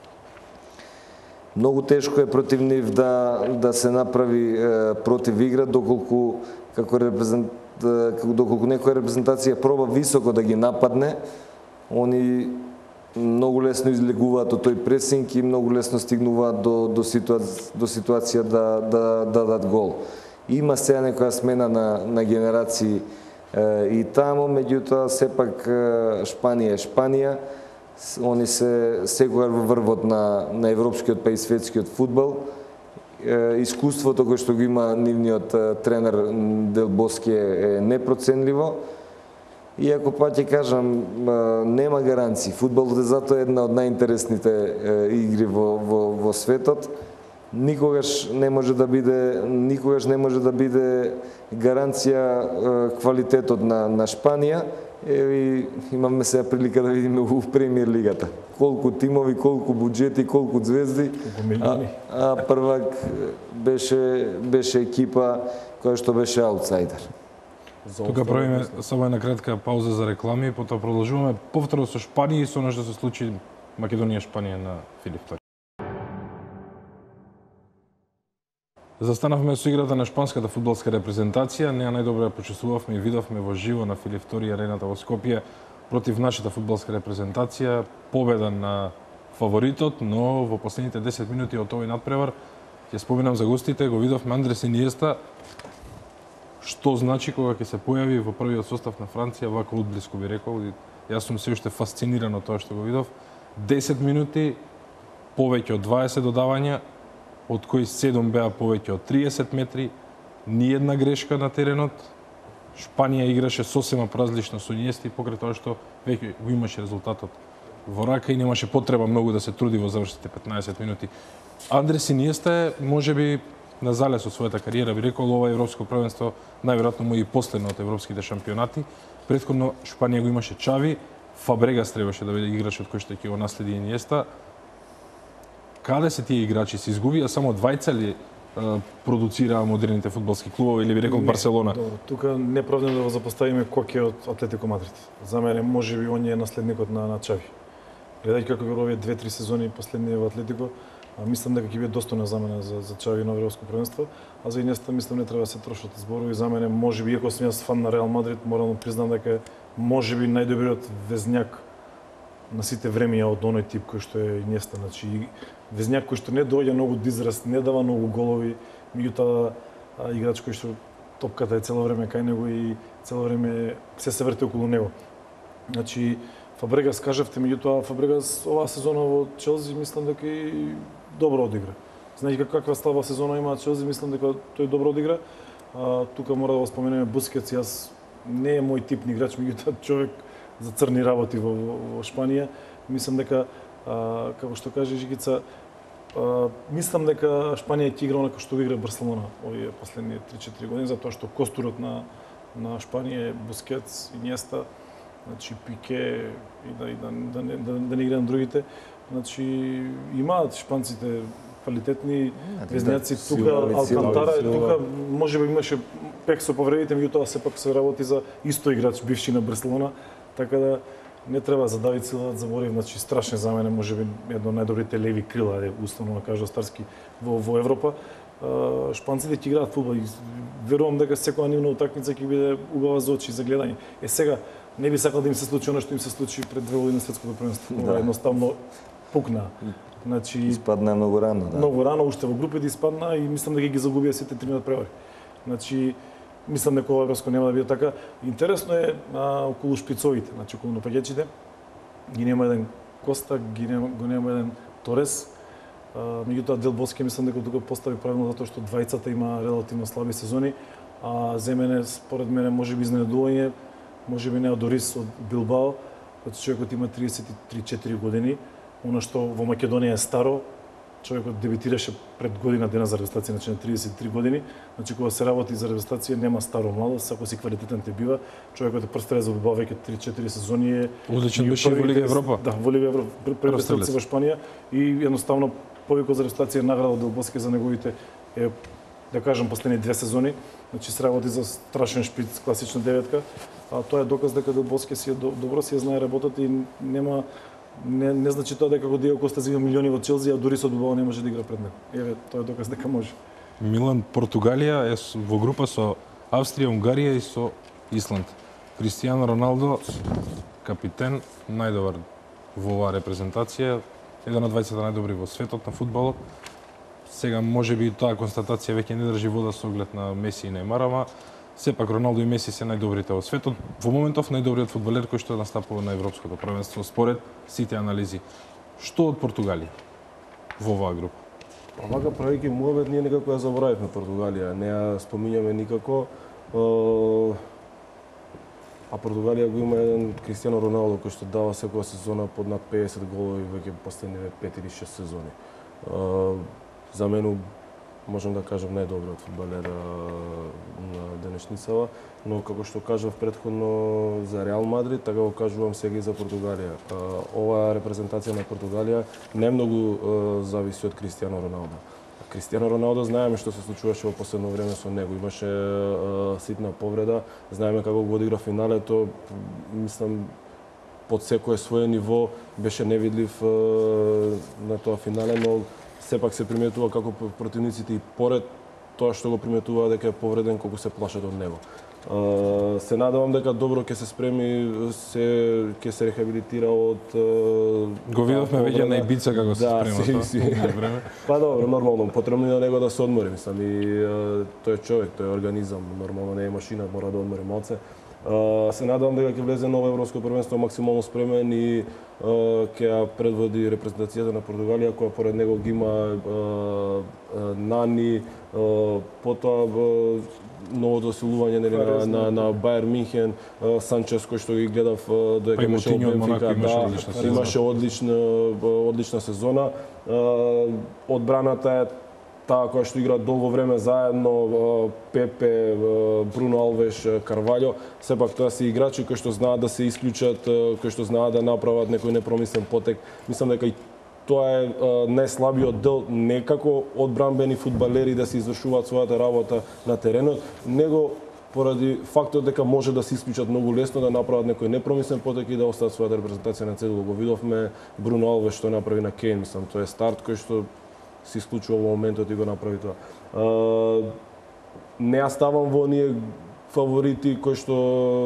Многу тешко е против нив да да се направи е, против игра доколку како репрезент доколку некоја репрезентација проба високо да ги нападне, они многу лесно излегуваат од тој пресинг и многу лесно стигнуваат до до ситуација до ситуација да да да дадат гол. Има сега некоја смена на на генерации е, и таму, меѓутоа сепак Шпанија е Шпанија. Они се секогаш во врвот на на европскиот па и светскиот фудбал. Искуството кој што го има нивниот тренер Дел Боске е непроценливо. Иако па ќе кажам, нема гаранции. Фудбалот е затоа една од најинтересните игри во во во светот. Никогаш не може да биде никогаш не може да биде гаранција квалитетот на на Шпанија. Еви, имаме сега прилика да видиме у Премиер лигата. Колку тимови, колку буџети, колку звезди. А, а првак беше беше екипа која што беше аутсайдер. Тука правиме само една кратка пауза за реклами, потоа продолжуваме повторно со Шпанија и со она што се случи Македонија-Шпанија на Филип втори. Застанавме со играта на шпанската фудбалска репрезентација. Неа најдобро ја почувствувавме и видовме во живо на Филип втори арената во Скопје против нашата фудбалска репрезентација. Победа на фаворитот, но во последните десет минути од овој надпревар, ќе споменам за гостите, го видовме Андрес Иниеста, што значи кога ќе се појави во првиот состав на Франција, вако одблиску би рекол. И јас сум се уште фасциниран од тоа што го видов. десет минути, повеќе од дваесет додавања, од кои седум беа повеќе од триесет метри, ни една грешка на теренот. Шпанија играше сосема различно со Иниеста и покрај тоа што веќе го имаше резултатот во рака и немаше потреба многу да се труди во завршните петнаесет минути. Андрес Иниеста е можеби на залез од својата кариера, би рекол ова европско првенство најверојатно му и последно од европските шампионати. Претходно Шпанија го имаше Чави, Фабрегас требаше да биде играчот кој што ќе го наследи Иниеста. Каде се тие играчи? Се изгубија само двајца ли продуцираа модерните фудбалски клубови или би рекол Барселона? Добро, тука неправдено да го запоставиме Коке од Атлетико Мадрид. За мене можеби он е наследникот на на Чави. Гледајќи како игрува овие две-три сезони последни во Атлетико, мислам дека ќе биде достојна замена за за Чави на европско првенство, а за Иниеста мислам не треба да се трошат зборови. За мене можеби, иако сум јас фан на Реал Мадрид, морам да признам дека можеби најдобриот везњак на сите времења од оној тип кој што е Иниеста, значи везњак кој што не доаѓа многу до израз, не дава многу голови, меѓутоа играч кој што топката е цело време кај него и цело време се се врти околу него. Значи Фабрегас кажавте, меѓутоа Фабрегас оваа сезона во Челси мислам дека и добро одигра. Знаејќи каква слаба сезона има Челси, мислам дека тој добро одигра. А, тука мора да го споменеме Бускетс, јас не е мој тип на играч, меѓутоа човек за црни работи во, во, во Шпанија. Мислам дека а, како што каже Жигица, а, мислам дека Шпанија ќе игра онака што го игра Барселона овие последни три-четири години, затоа што костурот на на Шпанија е Бускетс, Иниеста, значи Пике и да и да да не да, да не играат другите. Значи имаат шпанците квалитетни везњаци, тука Алкантара, тука можеби имаше пек со повредите, меѓутоа сепак се работи за исто играч бивши на Барселона, така да не треба за Давид Силва да заборим, значи страшен за мене, можеби едно од најдобрите леви крила, е условно да кажа старски во во Европа. Шпанците ќе играат фудбал и верувам дека секоја нивна утакмица ќе биде убава за очи за гледање. Е сега не би сакал да им се случи она што им се случи пред две години на светското првенство. Да. Едноставно пукна. Значи испадна многу рано, да. Многу рано уште во групите испадна и мислам дека ги загубија сите три надпревари. Значи мислам дека ова европско нема да биде така. Интересно е а, околу шпицовите, значи околу напаѓачите. Ги нема еден Коста, ги нема, го нема еден Торес. А, меѓутоа Дел Боске мислам дека тука постави правилно затоа што двајцата има релативно слаби сезони, а за мене според мене можеби изненадување, можеби не Одорис од Билбао, като човекот има триесет и три четири години, оно што во Македонија е старо. Човекот дебитираше пред година дена за регистрација, значи на триесет и три години. Значи кога се работи за регистрација нема старо младо, сако си квалитетен те бива. Човекот е прв стрелец во Билбао веќе три четири сезони е. Одличен беше во Лига Европа. Да, во Лига Европа, први стрелец во Шпанија и едноставно повеќе за регистрација награда од Дел Боске за неговите е, да кажам, последни две сезони. Значи се работи за страшен шпиц, класична деветка. А тоа е доказ дека Дел Боске си е добро, си ја знае работата и нема не, не значи тоа дека кога Диего Коста зема милиони во Челси, а дури со Билбао не може да игра пред него. Еве, тоа е доказ дека може. Милан Португалија е во група со Австрија, Унгарија и со Исланд. Кристијано Роналдо, капитен, најдобар во оваа репрезентација, еден од двајцата најдобри во светот на фудбалот. Сега можеби таа констатација веќе не држи вода со оглед на Меси и Неймар, ама сепак Роналдо и Меси се најдобрите во светот. Во моментов најдобриот фудбалер кој што настапува на европското првенство според сите анализи. Што од Португалија во оваа група? Овака правејќи муабет ние некако ја заборавивме Португалија, не ја спомињаме никако. А Португалија го има еден Кристијано Роналдо кој што дава секоја сезона под над педесет голови веќе последниве пет или шест сезони. За мене можам да кажам најдобриот фудбалер на денешницава, но како што кажав претходно за Реал Мадрид, така го кажувам сега и за Португалија. Оваа репрезентација на Португалија не многу зависи од Кристијано Роналдо. Кристијано Роналдо знаеме што се случуваше во последно време со него. Имаше ситна повреда, знаеме како го одигра финалето, мислам под секое свое ниво беше невидлив на тоа финале, но сепак се приметува како противниците и поред тоа што го приметува дека е повреден, колку се плашат од него. Се надевам дека добро ќе се спреми, се ќе се рехабилитира од го видовме веќе на Ибица како се да, спрема си, тоа. време. Па добро, нормално, потребно е на него да се одмори, мислам, и тој е човек, тој е организам, нормално не е машина, мора да одмори малце. Uh, се надевам дека ќе влезе ново европско првенство максимално спремен и uh, ќе ја предводи репрезентацијата на Португалија, која поред него ги има uh, uh, Нани, uh, потоа uh, новото силување нели, на, на, на Бајер Минхен, uh, Санчес кој што ги гледав uh, додека беше во Бенфика, да, имаше одлична одлична сезона. Uh, одбраната е таа која што игра долго време заедно, Пепе, Бруно Алвеш, Карваљо, сепак тоа се играчи кои што знаат да се исклучат, кои што знаат да направат некој непромислен потек. Мислам дека и тоа е најслабиот дел, не како одбранбени фудбалери да се извршуваат својата работа на теренот, него поради фактот дека може да се исклучат многу лесно, да направат некој непромислен потек и да остават својата репрезентација на цедуло. Го видовме Бруно Алвеш што направи на Кейн, мислам, тоа е старт кој што се исклучува во моментот и го направи тоа. Uh, не ја ставам во оние фаворити кои што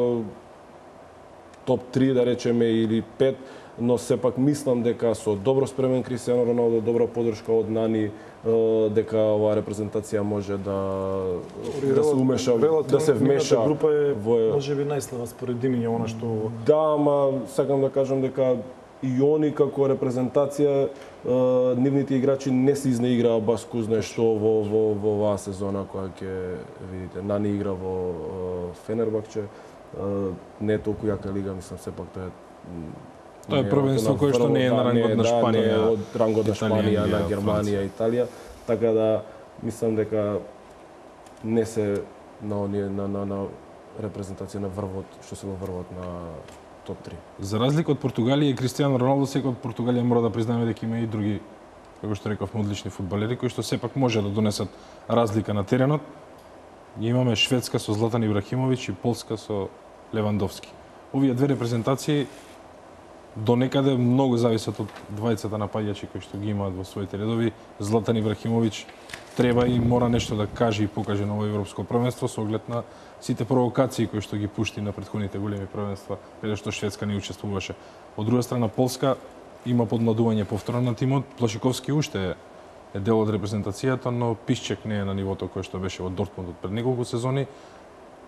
топ три да речеме или пет, но сепак мислам дека со добро спремен Кристијано Роналдо, добра подршка од Нани, uh, дека оваа репрезентација може да да се умеша, да се вмеша група е во можеби најслаба според имиња она што да, ама сакам да кажам дека и они како репрезентација, нивните играчи не се изнеиграа баш кузне што во во во оваа сезона која ќе видите. Нани игра во Фенербахче, не е толку јака лига, мислам сепак тоа е Тоа е првенство кое што не е на рангот на Шпанија, не е од рангот на Шпанија, на Германија, Италија, така да мислам дека не се на оние на на на репрезентација на врвот, што се во врвот на топ три. За разлика од Португалија и Кристијано Роналдо, секој од Португалија мора да признаме дека има и други, како што рековме, одлични фудбалери кои што сепак може да донесат разлика на теренот. И имаме Шведска со Златан Ибрахимовиќ и Полска со Левандовски. Овие две репрезентации до некаде многу зависат од двајцата напаѓачи кои што ги имаат во своите редови. Златан Ибрахимовиќ треба и мора нешто да каже и покаже на овој европско првенство со оглед на сите провокации кои што ги пушти на претходните големи првенства, каде што Шведска не учествуваше. Од друга страна Полска има подмладување повторно на тимот. Плашиковски уште е дел од репрезентацијата, но Писчек не е на нивото кое што беше во Дортмунд од пред неколку сезони.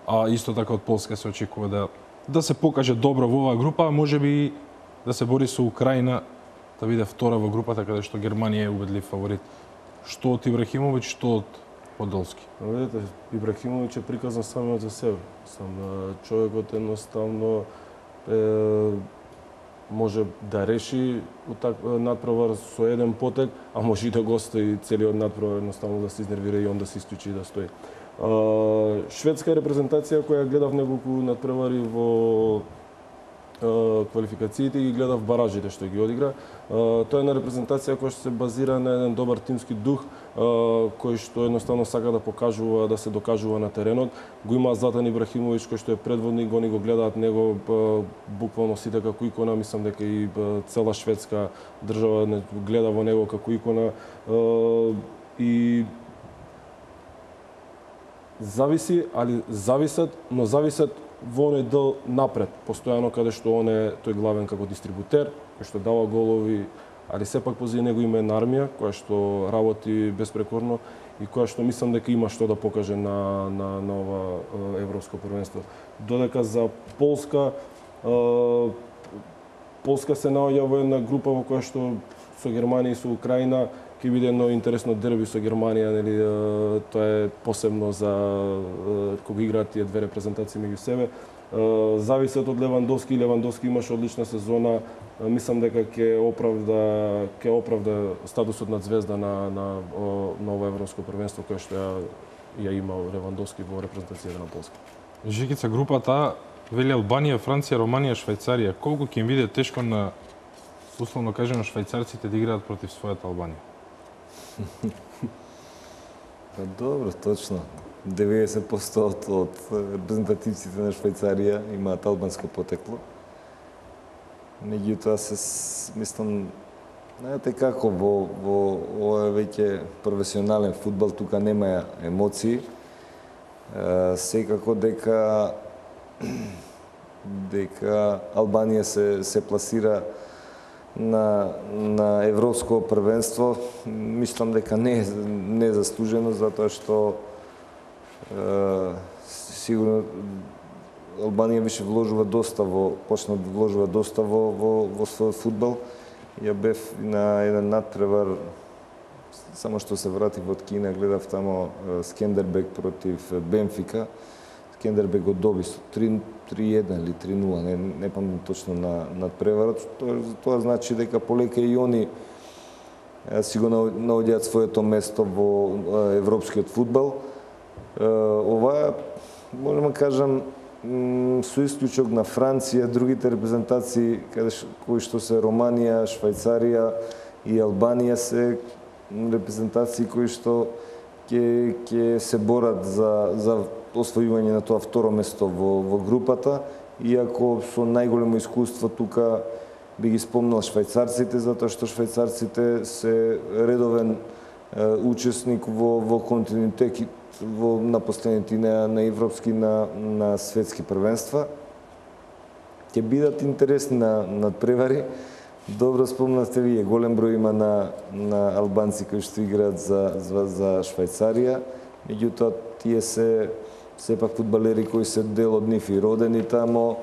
а исто така од Полска се очекува да да се покаже добро во оваа група, а можеби да се бори со Украина, да биде втора во групата каде што Германија е убедлив фаворит. Што од Ибрахимовиќ, што од Подолски? Видете, Ибрахимовиќ е приказан самиот за себе. Сам човекот едноставно е, може да реши надпревар со еден потек, а може и да го остави целиот надпревар едноставно да се изнервира и он да се исклучи и да стои. Шведска репрезентација која гледав неколку надпревари во квалификациите и ги гледав баражите што ги одигра. Тоа е една репрезентација која што се базира на еден добар тимски дух, кој што едноставно сака да покажува, да се докажува на теренот. Го има Златан Ибрахимовиќ кој што е предводник, они го гледаат него буквално сите како икона, мислам дека и цела шведска држава гледа во него како икона и зависи, али зависат, но зависат во оној дел напред, постојано каде што он е тој главен како дистрибутер, кој што дава голови, али сепак позади него има една армија која што работи безпрекорно и која што мислам дека има што да покаже на на на ова европско првенство. Додека за Полска Полска се наоѓа во една група во која што со Германија и со Украина ќе биде едно интересно дерби со Германија, нели тоа е посебно за кога играат тие две репрезентации меѓу себе. Зависат од Левандовски, Левандовски имаше одлична сезона, мислам дека ќе оправда ќе оправда статусот на звезда на на на ова европско првенство кое што ја ја има Левандовски во репрезентацијата на Полска. Жикица, групата вели Албанија, Франција, Романија, Швајцарија. Колку ќе им биде тешко на, условно кажено, швајцарците да играат против својата Албанија? Па добро, точно. деветдесет проценти од, од репрезентативците на Швајцарија имаат албанско потекло. Меѓутоа се мислам, знаете како во во ова веќе професионален фудбал, тука нема емоции. Е, секако дека дека Албанија се се пласира на на европско првенство, мислам дека не е не заслужено, затоа што е, сигурно Албанија више вложува доста во почна да вложува доста во во во својот фудбал. Ја бев на еден надпревар, само што се вратив од Кина, гледав тамо Скендербег против Бенфика. Скендербег го доби со три еден или три нула, не, не памтам точно на надпреварот. Тоа, тоа значи дека полека и они си го наоѓаат своето место во европскиот фудбал. Ова, можам да кажам, со исклучок на Франција, другите репрезентации кои што се Романија, Швајцарија и Албанија се репрезентации кои што ќе ќе се борат за за освојување на тоа второ место во во групата, иако со најголемо искуство тука би ги спомнал швајцарците, затоа што швајцарците се редовен учесник во во континуитет во на последните на, на европски на на светски првенства. Ќе бидат интересни на надпревари. Добро спомнавте вие, голем број има на на албанци кои што играат за за, за Швајцарија. Меѓутоа тие се сепак фудбалери кои се дел од нив и родени тамо.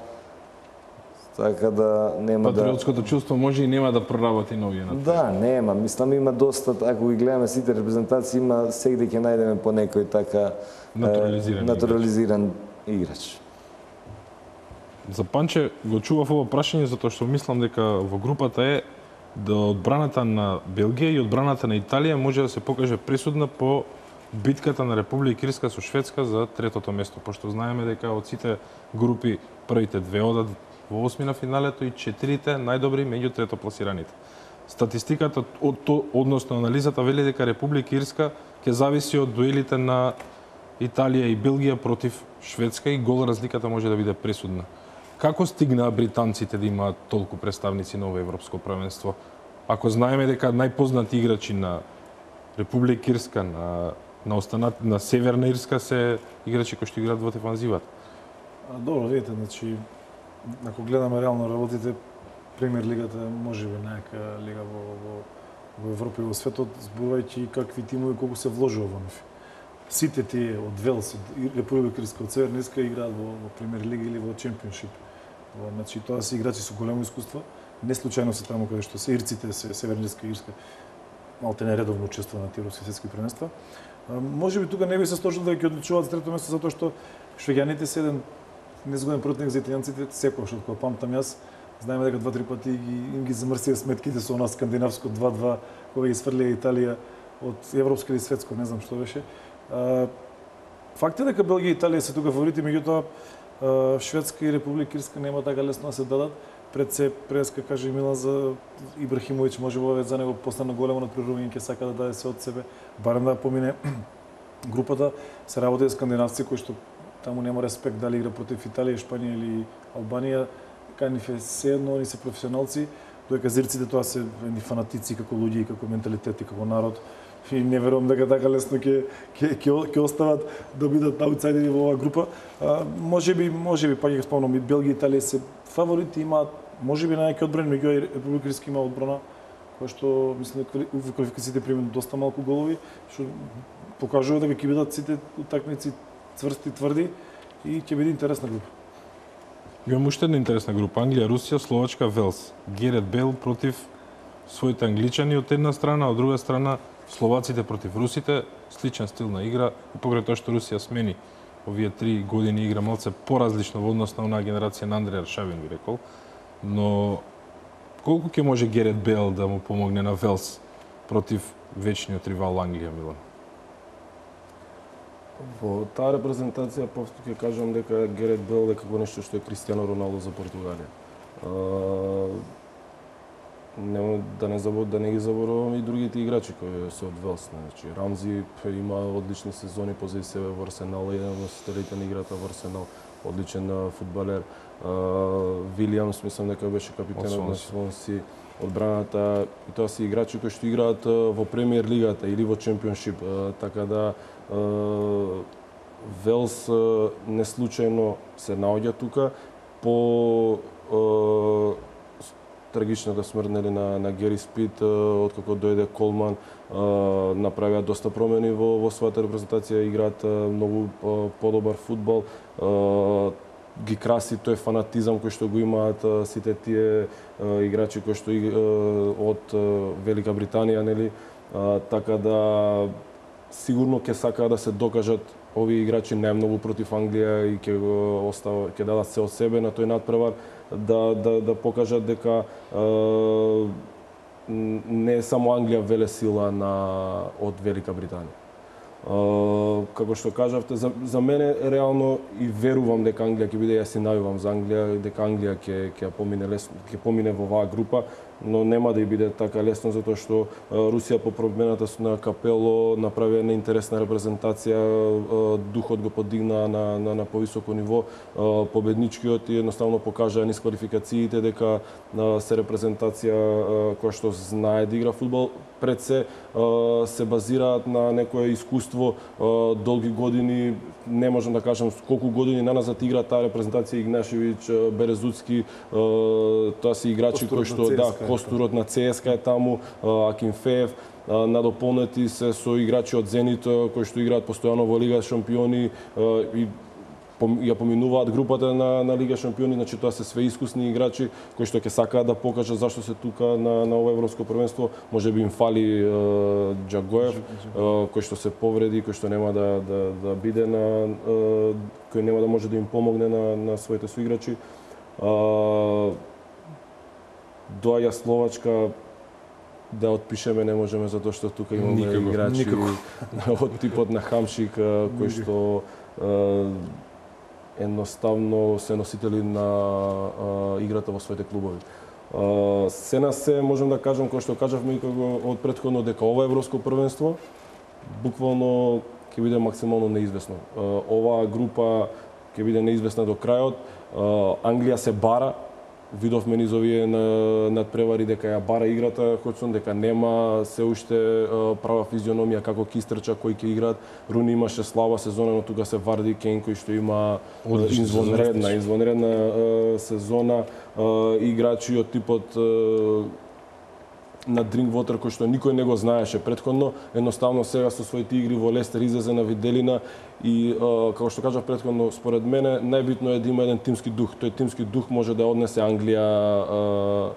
Така да нема да патриотското чувство може и нема да проработи на овие надпревари. Да, нема. Мислам има доста, ако ги гледаме сите репрезентации, има сегде ќе најдеме по некој така натурализиран, натурализиран играч. За Панче го чував ова прашање затоа што мислам дека во групата е да одбраната на Белгија и одбраната на Италија може да се покаже пресудна по битката на Република Ирска со Шведска за третото место, пошто знаеме дека од сите групи првите две одат во осми на финалето и четирите најдобри меѓу третопласираните. Статистиката од то, односно анализата вели дека Република Ирска ќе зависи од дуелите на Италија и Белгија против Шведска и гол разликата може да биде пресудна. Како стигнаа британците да имаат толку представници на ова европско првенство? Ако знаеме дека најпознати играчи на Република Ирска, на на останат на Северна Ирска се играчи кои што играат во дефанзивата. Добро, видите, значи ако гледаме реално работите, премиер лигата може би најака лига во во во Европа и во светот, зборувајќи какви тимови колку се вложува во нив. сите тие од Велс, од Република Ирска, од Северна Ирска играат во, во премиер лига или во чемпионшип. Во, значи тоа се играчи со големо искуство. Не случајно се таму каде што се ирците, се Северна Ирска и Ирска малте нередовно учествува на тие европски светски првенства. Може би тука не би се сложил да ќе одличуваат за трето место затоа што швеѓаните се еден незгоден противник за италијанците секогаш од кога памтам јас. Знаеме дека два-три пати ги, им ги замрсија сметките со она скандинавско два-два кога ги сврлија Италија од европско или светско, не знам што беше. Факт е дека Белгија и Италија се тука фаворити, меѓутоа Шведска и Република Ирска нема така лесно да се дадат. Пред се преска каже Милан за Ибрахимовиќ, може во за него постана големо надприродување, ќе сака да даде се од себе, барем да помине групата. Се работи за скандинавци кои што таму нема респект дали игра против Италија, Шпанија или Албанија. Каниф е се едно, они се професионалци, додека зирците тоа се едни фанатици како луѓе, како менталитет и како народ. И не верувам дека така лесно ќе ќе ќе остават да бидат аутсайдери во оваа група. А, може би, може би пак ќе спомнам и Белгија и Италија се фаворити, имаат може би најаки одбрана, меѓутоа Република Ирска има одбрана која што мислам дека во квалификациите примени доста малку голови, што покажува дека ќе бидат сите утакмици цврсти, тврди и ќе биде интересна група. Имам уште една интересна група. Англија, Русија, Словачка, Велс. Герет Бейл против своите англичани од една страна, од друга страна словаците против русите. Сличен стил на игра. И покрај тоа што Русија смени овие три години игра малце поразлично во однос на онаа генерација на Андреј Аршавин, би рекол. Но колку ќе може Герет Бейл да му помогне на Велс против вечниот ривал Англија, Милан? Во таа репрезентација повторно ќе кажам дека Герет Бейл е како нешто што е Кристијано Роналдо за Португалија. А, не да не забор, да не ги забораваме и другите играчи кои се од Велс, значи Рамзи има одлични сезони позади себе во Арсенал, еден од носителите на играта во Арсенал, одличен фудбалер. Вилијамс, мислам дека беше капитенот на Свонси, одбраната, и тоа се играчи кои што играат во премиер лигата или во чемпионшип, така да Велс не случајно се наоѓа тука по трагичната смрт на, на Гери Спит, откако дојде Колман, направија доста промени во, во својата репрезентација, играат многу подобар фудбал, ги краси тој фанатизам кој што го имаат сите тие играчи кои што од Велика Британија, нели, така да сигурно ќе сакаат да се докажат овие играчи најмногу против Англија и ќе го остава, ќе дадат се од себе на тој надпревар, да да да покажат дека е, не е само Англија велесила на од Велика Британија. Uh, како што кажавте, за, за мене реално и верувам дека Англија ќе биде, јас си најувам за Англија, дека Англија ќе ќе помине лесно, ќе помине во оваа група, но нема да и биде така лесно затоа што uh, Русија по промената на Капело направи една интересна репрезентација, uh, духот го подигна на на, на повисоко ниво, uh, победничкиот и едноставно покажа низ квалификациите дека uh, се репрезентација uh, која што знае да игра фудбал, пред се uh, се базираат на некое искуство, uh, долги години, не можам да кажам колку години наназад игра таа репрезентација, Игнашевиќ, Березуцки, uh, тоа се играчи кои што да, Костурот на ЦСКА е таму, Акинфеев, надополнети се со играчи од Зенит кои што играат постојано во Лига шампиони и ја поминуваат групата на, на Лига шампиони, значи тоа се све искусни играчи кои што ќе сакаат да покажат зашто се тука на, на ова европско првенство. Може би им фали е, Џагоев, е, кој што се повреди, кој што нема да, да, да биде на, е, кој нема да може да им помогне на, на своите соиграчи. Е, Доаѓа Словачка, да отпишеме не можеме затоа што тука имаме никако, играчи никако. Од типот на Хамшик кои што е, едноставно се носители на а, играта во своите клубови. А, се на се можам да кажам, кој што кажавме и од претходно, дека ова европско првенство буквално ќе биде максимално неизвестно. А, оваа група ќе биде неизвестна до крајот. А, Англија се бара, видовме низ овие надпревари дека ја бара играта Ходжсон, дека нема се уште права физиономија како ќе истрча, кои ќе играат. Руни имаше слаба сезона, но тука се Варди, Кейн кои што има извонредна, извонредна сезона, играчи од типот на Drinkwater кој што никој не го знаеше претходно. Едноставно сега со своите игри во Лестер излезе на виделина и како што кажав претходно, според мене најбитно е да има еден тимски дух. Тој тимски дух може да однесе Англија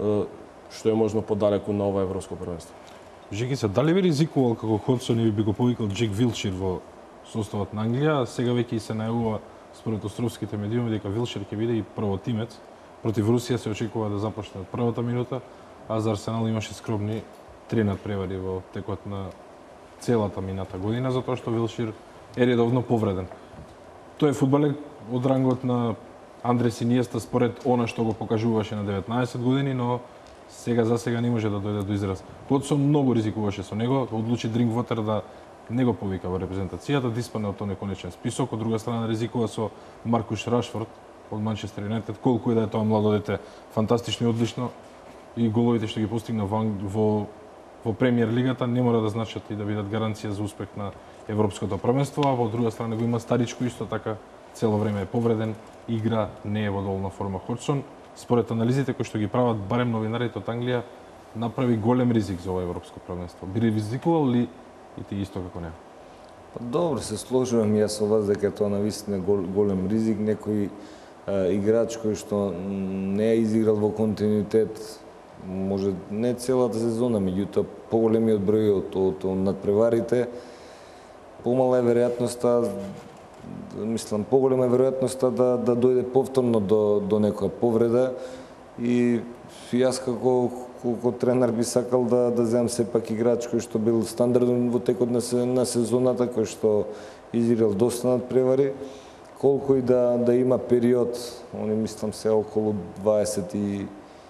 што е можно подалеку на ова европско првенство. Жекица, дали би ризикувал како Ходсон и би го повикал Джек Вилшир во составот на Англија? Сега веќе и се најавува според островските медиуми дека Вилшир ќе биде и првотимец. Против Русија се очекува да започне од првата минута, а за Арсенал имаше скромни три надпревари во текот на целата мината година, затоа што Вилшир е редовно повреден. Тој е фудбалер од рангот на Андрес Иниеста според она што го покажуваше на деветнаесет години, но сега за сега не може да дојде до израз. Ходсон многу ризикуваше со него, одлучи Drinkwater да не го повика во репрезентацијата, да испадне од тој неконечен список. Од друга страна ризикува со Маркуш Рашфорд од Манчестер Юнайтед, колку и да е тоа младо дете, фантастично и одлично, и головите што ги постигна во, во, во премиер лигата не мора да значат и да бидат гаранција за успех на европското првенство, а во друга страна го има старичко исто така, цело време е повреден, игра не е во долна форма Ходсон. Според анализите кои што ги прават барем новинарите од Англија, направи голем ризик за ова европско првенство. Би ризикувал ли и ти исто како не? Па добро, се сложувам јас со вас дека тоа навистина гол, голем ризик. Некој а, играч кој што не е изиграл во континуитет, може не целата сезона, меѓутоа поголемиот број од, од, од надпреварите, помала е веројатноста, мислам, поголема е веројатноста да, да дојде повторно до, до некоја повреда и јас како, како тренер би сакал да, да земам сепак играч кој што бил стандарден во текот на, на сезоната, кој што изиграл доста надпревари, колку и да, да има период, они мислам се околу дваесет и,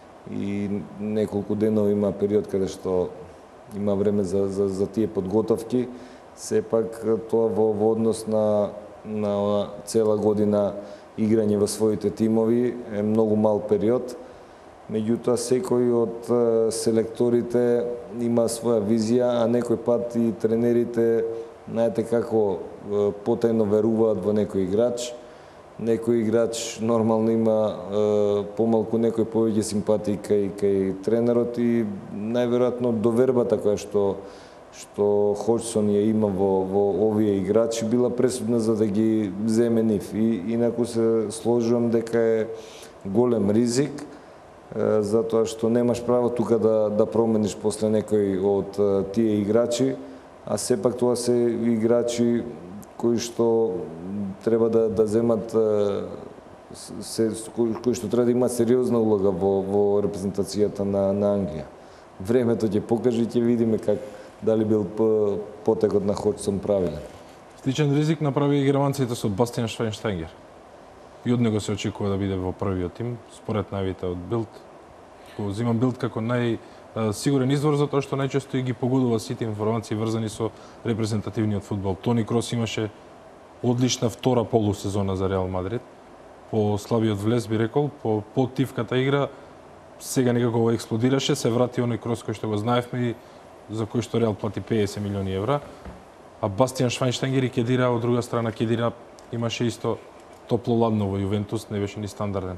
и неколку денови има период каде што има време за, за, за тие подготовки, сепак тоа во, во однос на на цела година играње во своите тимови е многу мал период. Меѓутоа, секој од селекторите има своја визија, а некој пат и тренерите, знаете како, потајно веруваат во некој играч. Некој играч нормално има помалку некој повеќе симпатии кај, кај тренерот и најверојатно довербата која што што Ходжсон ја има во, во овие играчи била пресудна за да ги земе нив. И инаку се сложувам дека е голем ризик, е, затоа што немаш право тука да, да промениш после некој од е, тие играчи, а сепак тоа се играчи кои што треба да, да земат е, се, кои, кои што треба да имаат сериозна улога во, во репрезентацијата на, на Англија. Времето ќе покаже и ќе видиме как дали бил потекот на Ходжсон правилен. Сличен ризик направи и германците со Бастијан Швајнштајгер. И од него се очекува да биде во првиот тим, според најавите од Билд. Го земам Билд како најсигурен извор, затоа што најчесто и ги погодува сите информации врзани со репрезентативниот фудбал. Тони Крос имаше одлична втора полусезона за Реал Мадрид. По слабиот влез би рекол, по поттивката игра, сега некако експлодираше, се врати оној Крос кој што го знаевме и за кој што Реал плати педесет милиони евра, а Бастијан Швајнштајгер и Кедира, од друга страна Кедира имаше исто топло-ладно во Јувентус, не беше ни стандарден.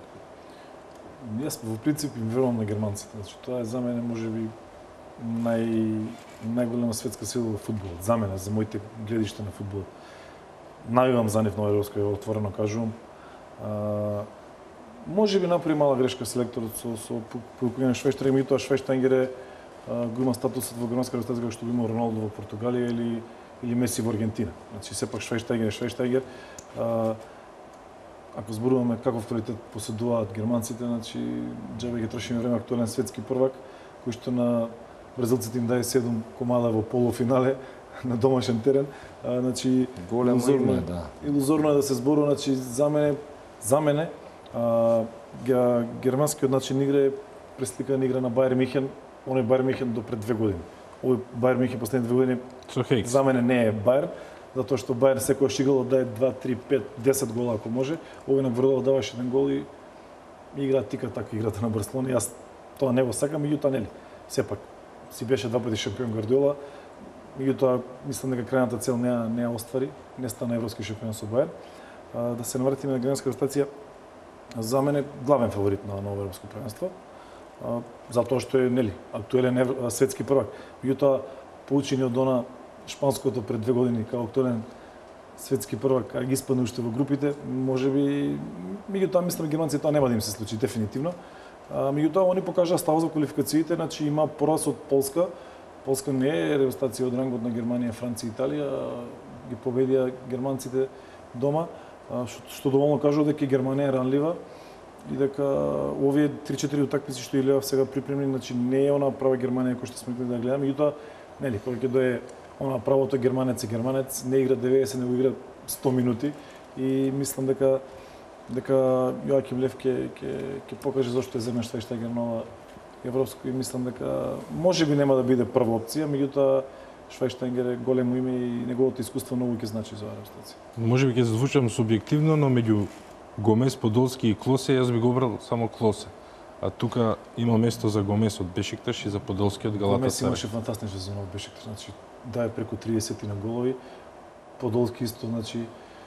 Јас во принцип им верувам на германците, значи тоа е за мене можеби нај најголема светска сила во фудбалот, за мене, за моите гледишта на фудбалот. Навивам за нив на европско, ја отворено кажувам. А, може би направи мала грешка селекторот со со повикување Швајнштајгер, меѓутоа Швајнштајгер е го има статусот во германска репрезентација што го има Роналдо во Португалија или или Меси во Аргентина. Значи сепак Швајнштајгер е Швајнштајгер. А, ако зборуваме каков квалитет поседуваат германците, значи џабе ги трошиме време актуелен светски првак кој што на бразилците им даде седум комада во полуфинале на домашен терен. А, значи големо илузорно име, да. Илузорно е да се зборува, значи за мене за мене а, германскиот начин игра е пресликана игра на Бајер Михен. Оној Бајер Михен до пред две години. Овој Бајер Михен последните две години за мене не е Бајер, затоа што Бајер секојаш играл да даде два, три, пет, десет гола ако може. Овој на Гвардиола даваше еден гол и игра тика така играта на Барселона. Јас тоа не го сакам, меѓутоа нели. Сепак си беше два пати шампион Гвардиола. Меѓутоа мислам дека крајната цел не ја, не ја оствари, не стана европски шампион со Бајер. Да се навратиме на германска репрезентација, за мене главен фаворит на ново европско првенство. затоа што е нели актуелен евро, светски првак. Меѓутоа поучени од она шпанското пред две години како актуелен светски првак, а ги испадне уште во групите, можеби меѓутоа мислам германците тоа нема да им се случи дефинитивно. Меѓутоа они покажаа став за квалификациите, значи има пораз од Полска. Полска не е репрезентација од рангот на Германија, Франција и Италија, ги победија германците дома, што доволно кажува дека Германија е ранлива и дека овие три-четири утакмици што илеа сега припремни, значи не е она права Германија која што сме да гледаме, меѓутоа нели кога ќе дое она правото германец е германец, не игра деветдесет, него игра сто минути и мислам дека дека Јоаким Лев ќе ќе ќе покаже зошто е земен Швајштайгер на ова европско и мислам дека можеби нема да биде прва опција, меѓутоа Швајштайгер е големо име и неговото искуство многу ќе значи за оваа репрезентација. Можеби ќе звучам субјективно, но меѓу Гомес, Подолски и Клосе јас би го брал само Клосе. А тука има место за Гомес од Бешикташ и за Подолски од Галатасарај. Гомес имаше фантастична сезона од Бешикташ, значи дае преку триесет на голови. Подолски исто, значи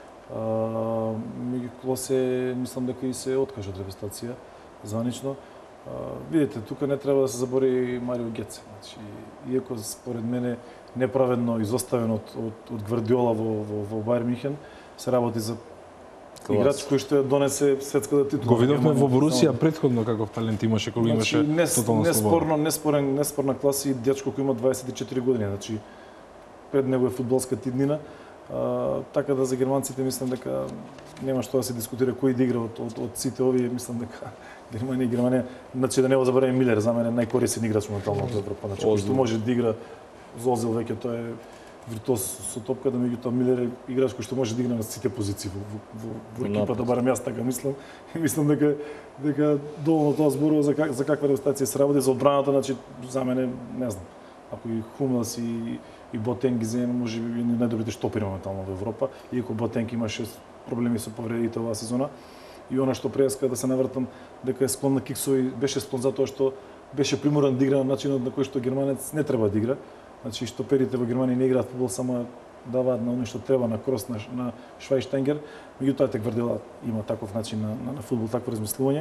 меѓу Клосе мислам дека и се откажа од репрезентација званично. Видите, тука не треба да се забори Марио Геце. Значи, иако според мене неправедно изоставен од, од, од Гвардиола во, во, во Бајер Мюнхен, се работи за играч кој што донесе светската титула. Го видовме во Борусија претходно каков талент имаше кога имаше значи, не, тотална слобода. Неспорно, неспорен, неспорна класа и дечко кој има дваесет и четири години, значи пред него е фудбалска тиднина. А, така да за германците мислам дека нема што да се дискутира кој да игра од, од, од сите овие, мислам дека Германија и Германија, значи да не го забравиме Милер, за мене најкорисен играч моментално во Европа, значи кој што може да игра Зозил веќе тоа е виртуоз со топката, меѓутоа Милер е играч кој што може да игра на сите позиции во, во, во екипата, барем јас така мислам. И мислам дека дека доволно тоа зборува за как, за каква репрезентација се работи за одбраната, значи за мене не знам. Ако и Хумелс и и Ботенг ги земе можеби едни најдобрите штопери моментално во Европа, иако Ботенг имаше проблеми со повредите оваа сезона. И она што преска да се навртам дека е склон на киксови, беше склон затоа што беше приморан да игра на начинот на кој што германец не треба да игра. Значи штоперите во Германија не играат фудбал, само даваат на оно што треба на крос на, на Швајштайгер. Меѓутоа те Гвардиола има таков начин на, на, на фудбал, такво размислување.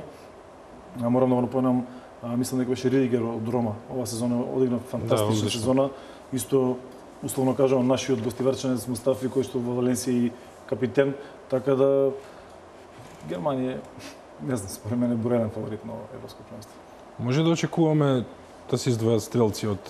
А морам да го напомнам, мислам дека беше Ридигер од Рома. Ова сезона одигна фантастична да, сезона. Исто условно кажувам нашиот гостиварчанец Мустафи кој што во Валенсија и капитен, така да Германија, не знам, според мене буреден фаворит на европско првенство. Може да очекуваме да се издвојат стрелци од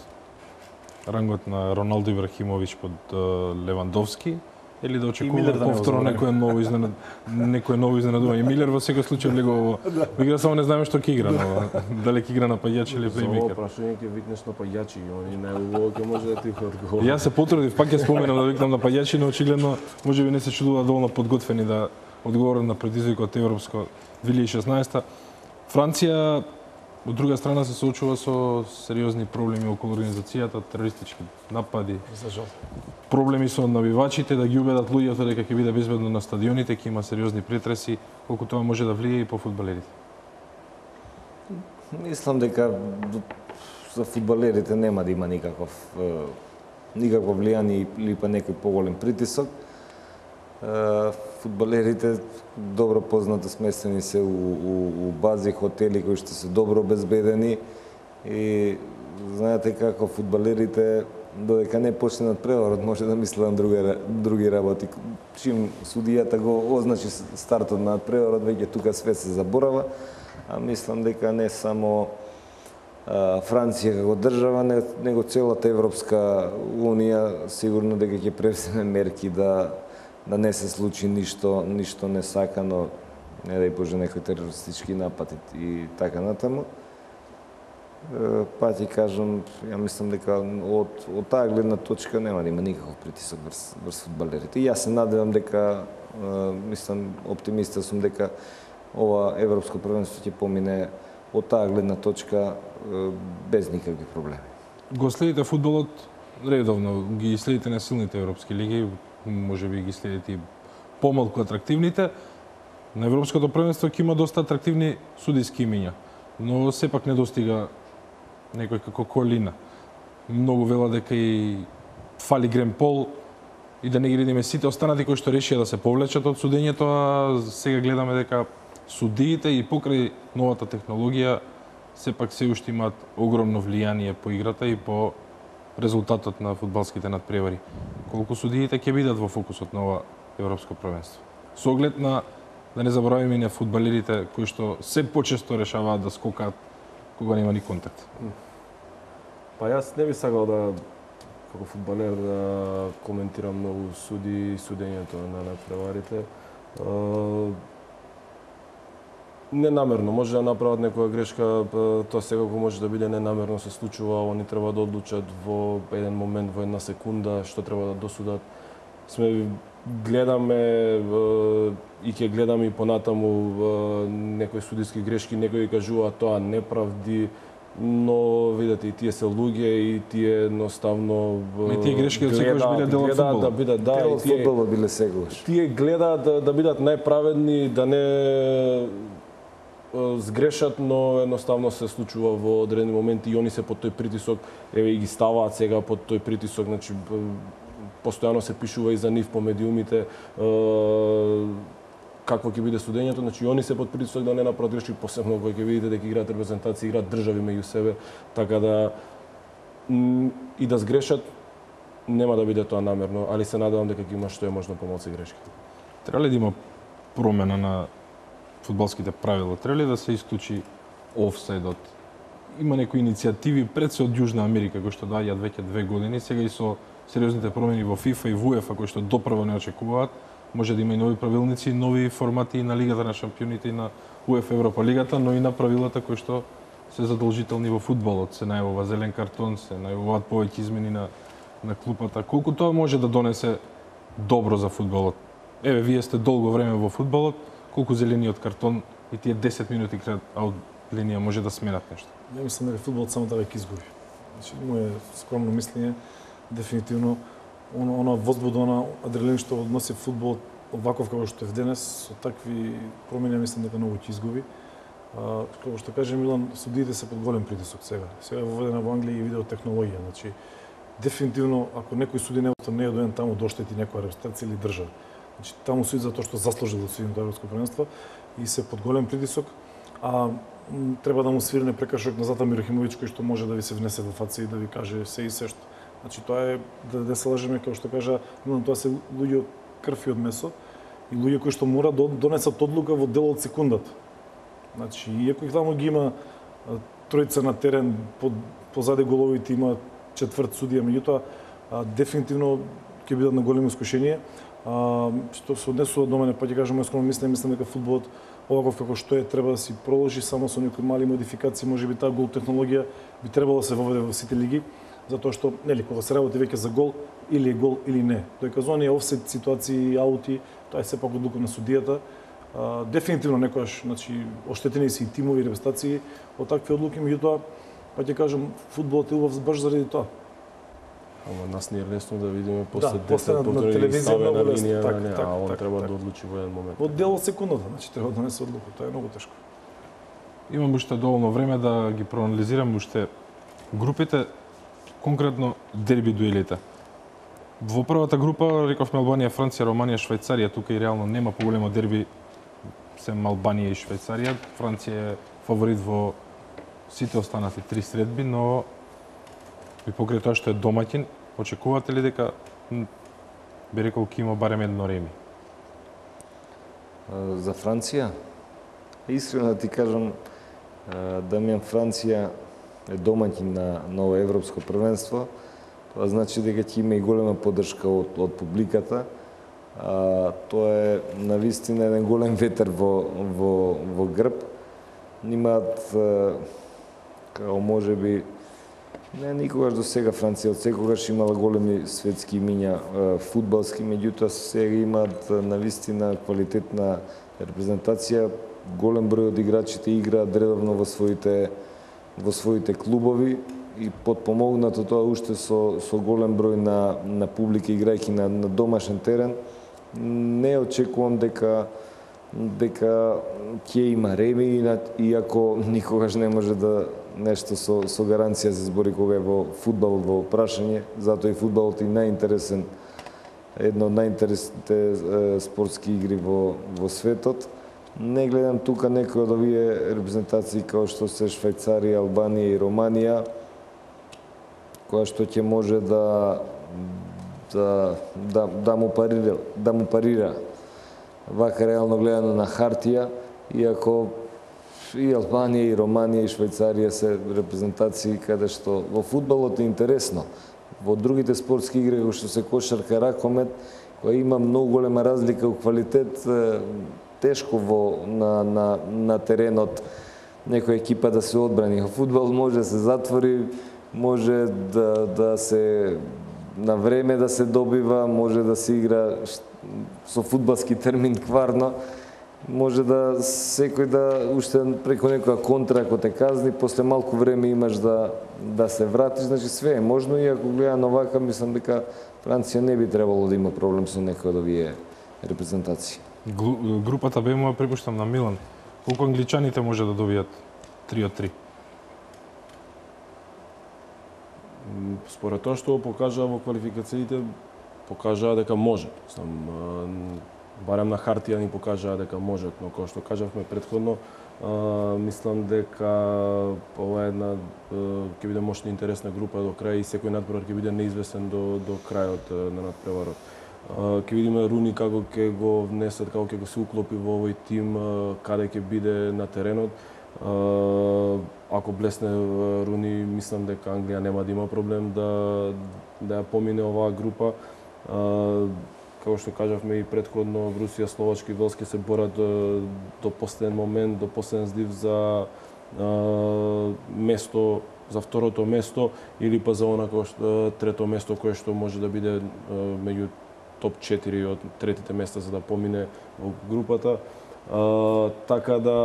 рангот на Роналдо Ибрахимовиќ под Левандовски или да очекуваме да повторно некое ново изненад некое ново изненадување. Милер во секој случај влегува во игра, само не знаеме што ќе игра, но дали ќе игра напаѓач или плеймейкер. За ова прашање ќе викнеш напаѓачи, они најубаво ќе може да ти одговори. Јас се потрудив, пак ќе споменам да викнам напаѓачи, но очигледно можеби не се чудува доволно подготвени да одговорат на предизвикот европско две илјади и шеснаесета. Франција од друга страна се соочува со сериозни проблеми околу организацијата, терористички напади. За жал. Проблеми со навивачите да ги убедат луѓето дека ќе биде безбедно на стадионите, ќе има сериозни претреси, колку тоа може да влие и по фудбалерите. Мислам дека за фудбалерите нема да има никаков никакво влијание или па некој поголем притисок. Фудбалерите добро познато сместени се у, у, у бази, хотели кои што се добро обезбедени и знаете како фудбалерите додека не почнат преворот може да мислат на други, други работи. Чим судијата го означи стартот на преворот, веќе тука све се заборава, а мислам дека не само а, Франција како држава, него целата Европска унија сигурно дека ќе превземе мерки да да не се случи ништо, ништо несакано, не дај Боже некој терористички напад и така натаму. Па ти кажам, ја мислам дека од, од таа гледна точка нема да има никаков притисок врз, врз фудбалерите. И јас се надевам дека, мислам, оптимиста сум дека ова европско првенство ќе помине од таа гледна точка без никакви проблеми. Го следите фудбалот редовно, ги следите на силните европски лиги, може би ги следите и помалку атрактивните. На европското првенство ќе има доста атрактивни судиски имиња, но сепак не достига некој како Колина. Многу вела дека и фали Грем Пол и да не ги редиме сите останати кои што решија да се повлечат од судењето, а сега гледаме дека судиите и покрај новата технологија сепак се уште имаат огромно влијание по играта и по резултатот на фудбалските надпревари. Колку судиите ќе бидат во фокусот на ова европско првенство? Со оглед на, да не заборавиме и на фудбалерите кои што се почесто решаваат да скокаат кога нема ни контакт. Па јас не би сакал да како фудбалер да коментирам многу суди и судењето на надпреварите. Ненамерно може да направат некоја грешка, тоа секако може да биде ненамерно, се случува, они треба да одлучат во еден момент, во една секунда, што треба да досудат. Сме гледаме и ќе гледаме и понатаму некои судиски грешки, некои кажуваат тоа неправди, но видите и тие се луѓе и тие едноставно И тие грешки секогаш биле дел од фудбалот. Да бидат, да, Дел и од тие фудбалот биле секогаш. Тие гледаат да, да бидат најправедни, да не сгрешат, но едноставно се случува во одредени моменти и они се под тој притисок, еве и ги ставаат сега под тој притисок, значи постојано се пишува и за нив по медиумите какво ќе биде судењето, значи они се под притисок да не направат грешки, посебно кога ќе видите дека играат репрезентации, играат држави меѓу себе, така да и да сгрешат нема да биде тоа намерно, али се надевам дека ќе има што е можно помалку грешки. Треба ли да има промена на фудбалските правила? Треба ли да се исклучи офсайдот? Има некои иницијативи пред се од Јужна Америка кои што доаѓаат веќе две години, сега и со сериозните промени во ФИФА и во УЕФА кои што допрво не очекуваат, може да има и нови правилници, нови формати на Лигата на шампионите и на УЕФА Европа лигата, но и на правилата кои што се задолжителни во фудбалот. Се најавува зелен картон, се најавуваат повеќе измени на на клупата. Колку тоа може да донесе добро за фудбалот? Еве, вие сте долго време во фудбалот, колку зелениот картон и тие десет минути крат аут линија може да сменат нешто? Ја мислам дека фудбалот само така ќе изгуби. Значи, моје скромно мислење, дефинитивно, она, она возбудона адреналин што односи фудбалот оваков како што е денес, со такви промени, мислам дека многу ќе изгуби. А, како што каже Милан, судиите се под голем притисок сега. Сега е воведена во Англија и видеотехнологија, значи дефинитивно ако некој суди не е доен таму доштети некоја репрезентација или држава. Значи таму суди затоа што заслужил да суди на европско првенство и се под голем притисок, а м, треба да му свирне прекашок на Злата Мирохимовиќ кој што може да ви се внесе во фаца и да ви каже се и се што. Значи тоа е да, да се лажеме како што кажа, но тоа се луѓе од крв и од месо и луѓе кои што мора да донесат одлука во дел од секундата. Значи иако таму ги има тројца на терен, под позади головите има четврт судија, меѓутоа дефинитивно ќе бидат на големо искушение. А, што се однесува до мене, па ќе кажам, искрено мислам, мислам дека фудбалот оваков како што е треба да си продолжи само со некои мали модификации, можеби таа гол технологија би требало да се воведе во сите лиги, затоа што нели кога се работи веќе за гол, или е гол или не. Доека за оние офсайд ситуации, аути, тоа е сепак одлука на судијата. А, дефинитивно некојаш, значи оштетени се и тимови, репрезентации од такви одлуки, меѓутоа па ќе кажам, фудбалот е убав баш заради тоа. Ама нас не е лесно да видиме после Да, десет после на- на повтори телевизија ставена многу лесно. линија, Така, не, така, а он така, треба така. да одлучи во еден момент. Од дел од секундата, значи треба да донесе одлука, тоа е многу тешко. Имам уште доволно време да ги проанализирам уште групите, конкретно дерби дуелите. Во првата група рековме Албанија, Франција, Романија, Швајцарија, тука и реално нема поголемо дерби сем Албанија и Швајцарија. Франција е фаворит во сите останати три средби, но и покрај тоа што е домаќин, очекувате ли дека м, би рекол ќе има барем едно реми? А, За Франција? Искрено да ти кажам, а, Дамјан, Франција е домаќин на ново европско првенство. Тоа значи дека ќе има и голема поддршка од, од публиката. А, тоа е навистина еден голем ветер во, во, во грб. Имаат, а, као можеби, не никогаш до сега Франција од секогаш имала големи светски имиња а, фудбалски, меѓутоа сега имаат а, навистина квалитетна репрезентација. Голем број од играчите играат редовно во своите во своите клубови и потпомогнато тоа уште со со голем број на на публика играјќи на на домашен терен. Не очекувам дека дека ќе има реми, иако никогаш не може да нешто со со гаранција се збори кога е во фудбал во прашање, затоа и фудбалот е најинтересен, едно од најинтересните спортски игри во во светот. Не гледам тука некои од овие репрезентации како што се Швајцарија, Албанија и Романија, која што ќе може да да да, да му парира, да му парира вака реално гледано на хартија, иако и Албанија, и Романија, и Швајцарија се репрезентации каде што во фудбалот е интересно. Во другите спортски игри, како што се кошарка, ракомет, која има многу голема разлика во квалитет, тешко во, на, на, на теренот некоја екипа да се одбрани. Во фудбал може да се затвори, може да, да се на време да се добива, може да се игра со фудбалски термин кварно, може да секој да уште преку некоја контра ако те казни, после малку време имаш да да се вратиш, значи све е можно, и ако гледам овака, мислам дека Франција не би требало да има проблем со некој од овие репрезентации. Групата Б му ја препуштам на Милан. Колку англичаните може да добијат три од три? Според тоа што покажаа во квалификациите, покажаа дека може. Сам, барем на хартија ни покажаа дека можат, но како што кажавме претходно, а, мислам дека ова е една ќе биде мощна интересна група до крај и секој надпревар ќе биде неизвестен до до крајот на надпреварот. Ќе видиме Руни како ќе го внесат, како ќе го се уклопи во овој тим, каде ќе биде на теренот. Ако блесне Руни, мислам дека Англија нема да има проблем да да ја помине оваа група. Како што кажавме и претходно, Русија, Словачка и Велска се борат до, до последен момент, до последен здив за а, место, за второто место или па за она кој што трето место кое што може да биде а, меѓу топ четири од третите места за да помине во групата. А, така да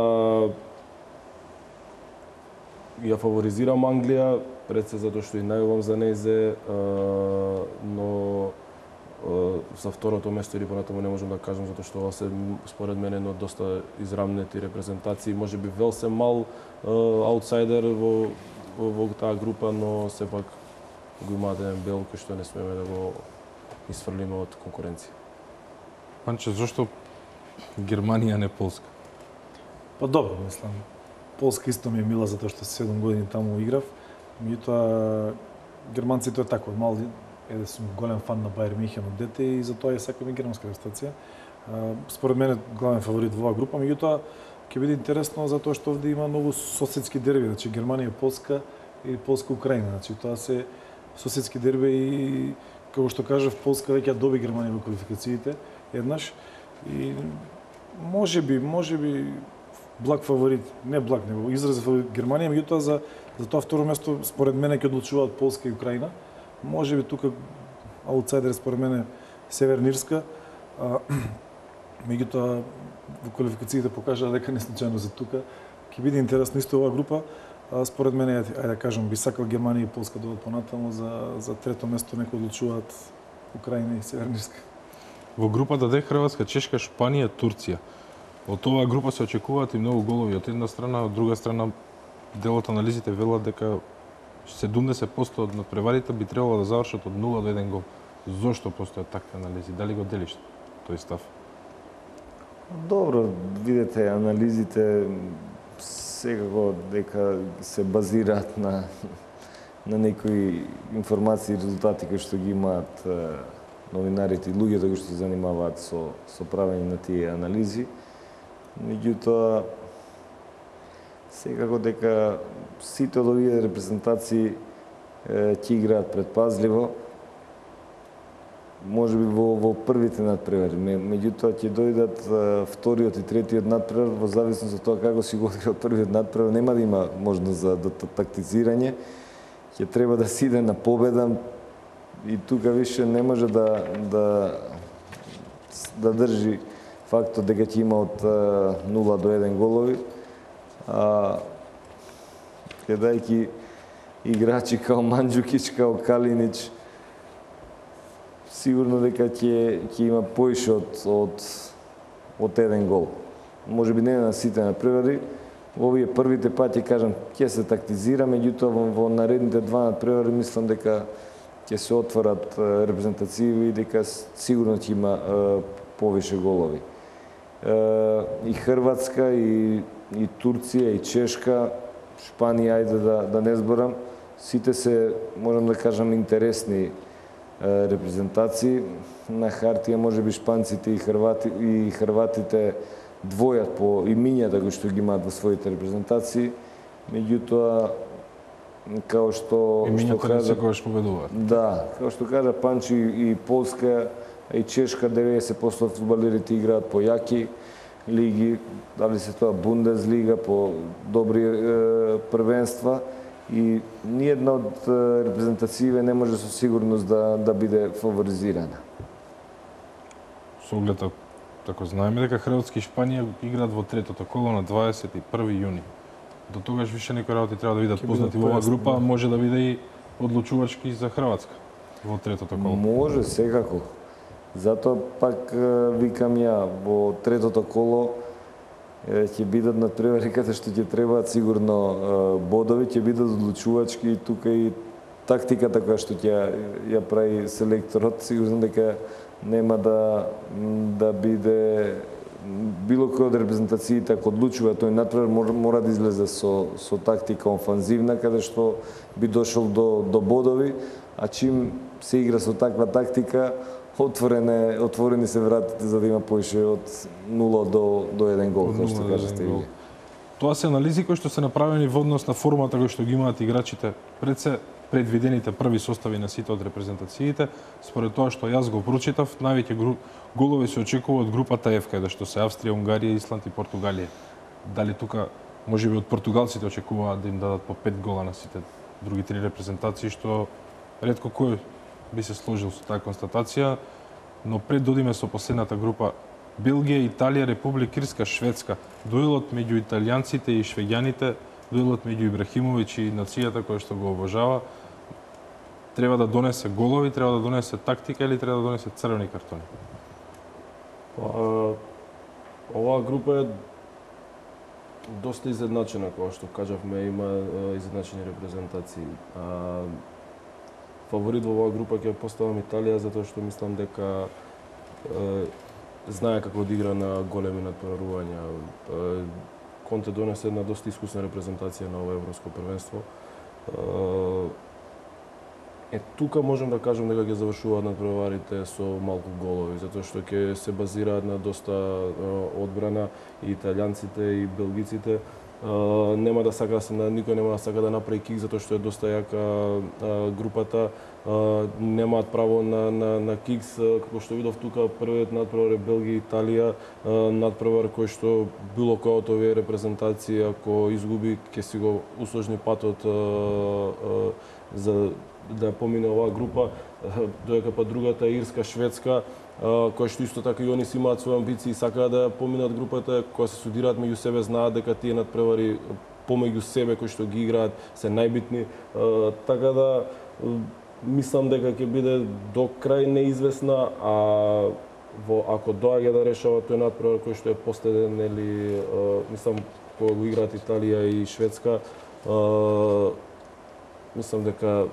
ја фаворизирам Англија, пред се затоа што и најувам за нејзе, а, но за второто место или понатаму не можам да кажам, затоа што ова се според мене едно доста израмнети репрезентации. Може би Велс е мал аутсайдер во, во, во таа група, но сепак го има еден бел кој што не смееме да го исфрлиме од конкуренција. Панче, зошто Германија не Полска? Па добро, мислам. Полска исто ми е мила затоа што седум години таму играв. Меѓутоа германците е тако, мал еде сум голем фан на Бајер Михен од дете и затоа ја сакам и германска репрезентација. Според мене главен фаворит во оваа група, меѓутоа ќе биде интересно затоа што овде има многу соседски дерби, значи Германија Полска и Полска Украина, значи тоа се соседски дерби и како што кажав, Полска веќе доби Германија во квалификациите еднаш и можеби, можеби благ фаворит, не благ, него изразен фаворит Германија, меѓутоа за за тоа второ место според мене ќе одлучуваат Полска и Украина. Може би тука аутсайдер според мене Северна Ирска, меѓутоа во квалификациите покажаа дека не случајно за тука. Ќе биде интересно исто оваа група. А, според мене, ајде да кажам, би сакал Германија и Полска да одат понатаму, за за трето место некои одлучуваат Украина и Северна Ирска. Во групата Д Хрватска, Чешка, Шпанија, Турција. Од оваа група се очекуваат и многу голови од една страна, од друга страна дел од анализите велат дека седумдесет проценти од надпреварите би требало да завршат од нула до еден гол. Зошто постојат такви анализи? Дали го делиш тој став? Добро, видете, анализите секако дека се базираат на на некои информации и резултати кои што ги имаат новинарите и луѓето кои што се занимаваат со со правење на тие анализи. Меѓутоа секако дека сите од овие репрезентации ќе играат предпазливо, може би во, во првите надпревари, меѓутоа ќе дојдат вториот и третиот надпревар, во зависност од тоа како си го одиграл првиот надпревар, нема да има можност за да, тактицирање, ќе треба да си иде на победа и тука више не може да да да држи фактот дека ќе има од нула до еден голови. А, гледајќи играчи као Манџукич, као Калинич, сигурно дека ќе ќе има поише од од од еден гол. Може би не на сите надпревари, во овие првите пати кажам ќе се тактизира, меѓутоа во, во наредните два надпревари мислам дека ќе се отворат репрезентациви и дека сигурно ќе има повише голови. и Хрватска, и, и Турција, и Чешка, Шпанија, ајде да, да не зборам. Сите се, можам да кажам, интересни репрезентации. На хартија може би шпанците и, хрвати, и хрватите двојат по имињата кои што ги имаат во своите репрезентации. Меѓутоа, као што... Имињата не секогаш победуваат. Да, као што кажа Панчо, и Полска, и Чешка, деветдесет проценти од фудбалерите играат по јаки лиги, дали се тоа Бундеслига, по добри е, првенства, и ниједна од репрезентациите не може со сигурност да, да биде фаворизирана. Со оглед, така знаеме дека Хрватска и Шпанија играат во третото коло на дваесет и први јуни. До тогаш више некои работи треба да бидат познати во оваа група, може да биде и одлучувачки за Хрватска во третото коло. Може, секако. Затоа пак викам ја, во третото коло ќе бидат надпревари каде што ќе требаат сигурно бодови, ќе бидат одлучувачки, и тука и тактиката која што ќе ја прави селекторот, сигурно дека нема да да биде било кој од репрезентациите, ако одлучува тој надпревар, мора, мора да излезе со со тактика офанзивна, каде што би дошол до до бодови, а чим се игра со таква тактика, отворене отворени се вратите за да има поише од нула до до еден гол, како што кажете ви. Тоа се анализи кои што се направени во однос на формата кои што ги имаат играчите пред се предвидените први состави на сите од репрезентациите. Според тоа што јас го прочитав, највеќе голови се очекува од групата F, каде што се Австрија, Унгарија, Исланд и Португалија. Дали тука можеби од португалците очекуваат да им дадат по пет гола на сите други три репрезентации, што ретко кој би се сложил со таа констатација, но пред да одиме со последната група Белгија, Италија, Република Ирска, Шведска. Дуелот меѓу италијанците и швеѓаните, дуелот меѓу Ибрахимовиќ и нацијата која што го обожава, треба да донесе голови, треба да донесе тактика или треба да донесе црвени картони? Па, оваа група е доста изедначена, како што кажавме, има изедначени репрезентации. А, фаворит во оваа група ќе поставам Италија, затоа што мислам дека е, знае како да игра на големи надпреварувања. Конте донесе една доста искусна репрезентација на ова европско првенство. Е, тука можам да кажам дека ќе завршуваат надпреварите со малку голови, затоа што ќе се базираат на доста одбрана, и италијанците и белгиците. Uh, нема да сака да се, никој нема да сака да направи кик, затоа што е доста јака uh, групата. Uh, немаат право на, на, на кикс, uh, како што видов тука, првиот надпревар е Белгија и Италија, uh, надпревар кој што било која од овие репрезентации, ако изгуби, ќе си го усложни патот uh, uh, за да помине оваа група, uh, додека па другата е Ирска, Шведска, кои што исто така и они си имаат своји амбиции и сакаат да поминат групата, кога се судираат меѓу себе, знаат дека тие надпревари помеѓу себе кои што ги играат се најбитни. Така да мислам дека ќе биде до крај неизвестна, а во ако доаѓа да решава тој надпревар кој што е последен, или мислам кога го играат Италија и Шведска, мислам дека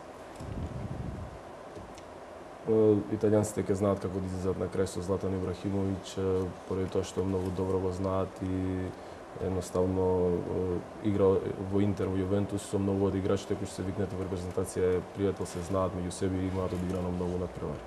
италијанците ќе знаат како да излезат на крај со Златан Ибрахимовиќ, поради тоа што многу добро го знаат и едноставно игра во Интер, во Јувентус, со многу од играчите кои се викнати во репрезентација, пријател, се знаат меѓу себе и имаат одиграно многу надпревари.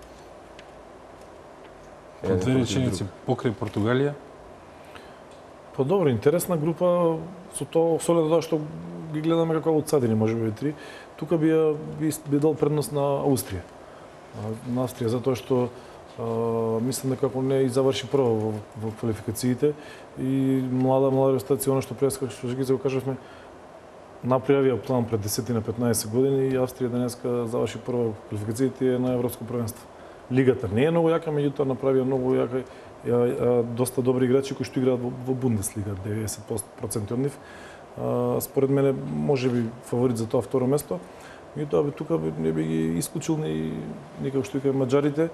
По две реченици покрај Португалија? Па добро, интересна група, со тоа со тоа што ги гледаме како аутсайдери, можеби три. Тука би би, би дал предност на Австрија. На Австрија, затоа што а, мислам дека ако не и заврши прво во, во квалификациите, и млада млада репрезентација, она што преска што ги го кажавме, направија план пред десет на петнаесет години, и Австрија денеска заврши прво квалификациите на европско првенство. Лигата не е многу јака, меѓутоа направија многу јака, ја, ја, доста добри играчи кои што играат во, во Бундеслига, деветдесет проценти од нив. А, според мене можеби фаворит за тоа второ место. Меѓутоа би тука не би ги исклучил ни никако што и маđарите.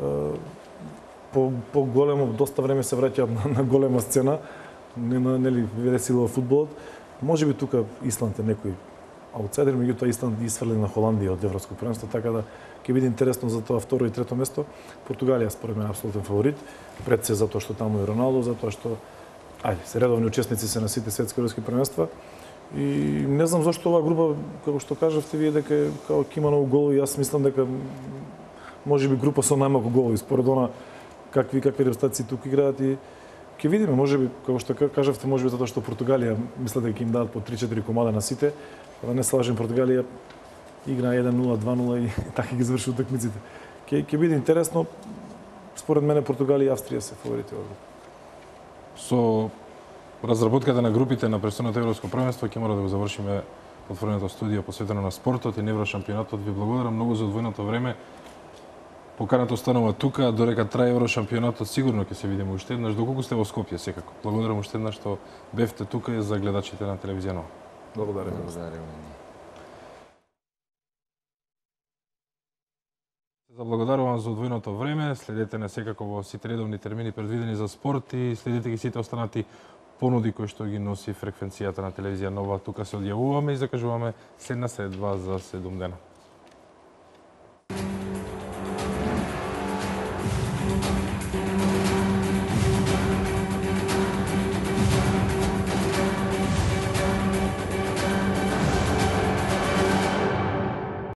По по големо доста време се враќаат на, на голема сцена, не на нели веде сила во фудбалот. Можеби тука Исланд е некој аутсайдер, меѓутоа Исланд ги исфрли на Холандија од Европско првенство, така да ќе биде интересно за тоа второ и трето место. Португалија според мен апсолутен фаворит, пред се затоа што таму е Роналдо, затоа што ајде, се редовни учесници се на сите светски европски првенства. И не знам зашто оваа група, како што кажавте вие, дека е као ќе има многу голови, јас мислам дека можеби група со најмалку голови според она какви какви резултати тука играат и ќе видиме, можеби како што кажавте, можеби затоа што Португалија мислат дека им дадат по три-четири комада на сите, да не се лажем, Португалија игра еден нула, два нула и така ги заврши утакмиците. Ќе ќе биде интересно. Според мене Португалија и Австрија се фаворити од група. Со разработката на групите на престојното европско првенство ќе мора да го завршиме отвореното студио посветено на спортот и на Еврошампионатот. Ви благодарам многу за одвоеното време. Поканата останува тука, додека трае Еврошампионатот, сигурно ќе се видиме уште еднаш, доколку сте во Скопје секако. Благодарам уште еднаш што бевте тука и за гледачите на телевизија Нова. Благодарам. Благодарам. Заблагодарувам за одвоеното време. Следете не секако во сите редовни термини предвидени за спорт и следете ги сите останати понуди кои што ги носи фреквенцијата на телевизија Нова. Тука се одјавуваме и закажуваме следна средба за седум дена.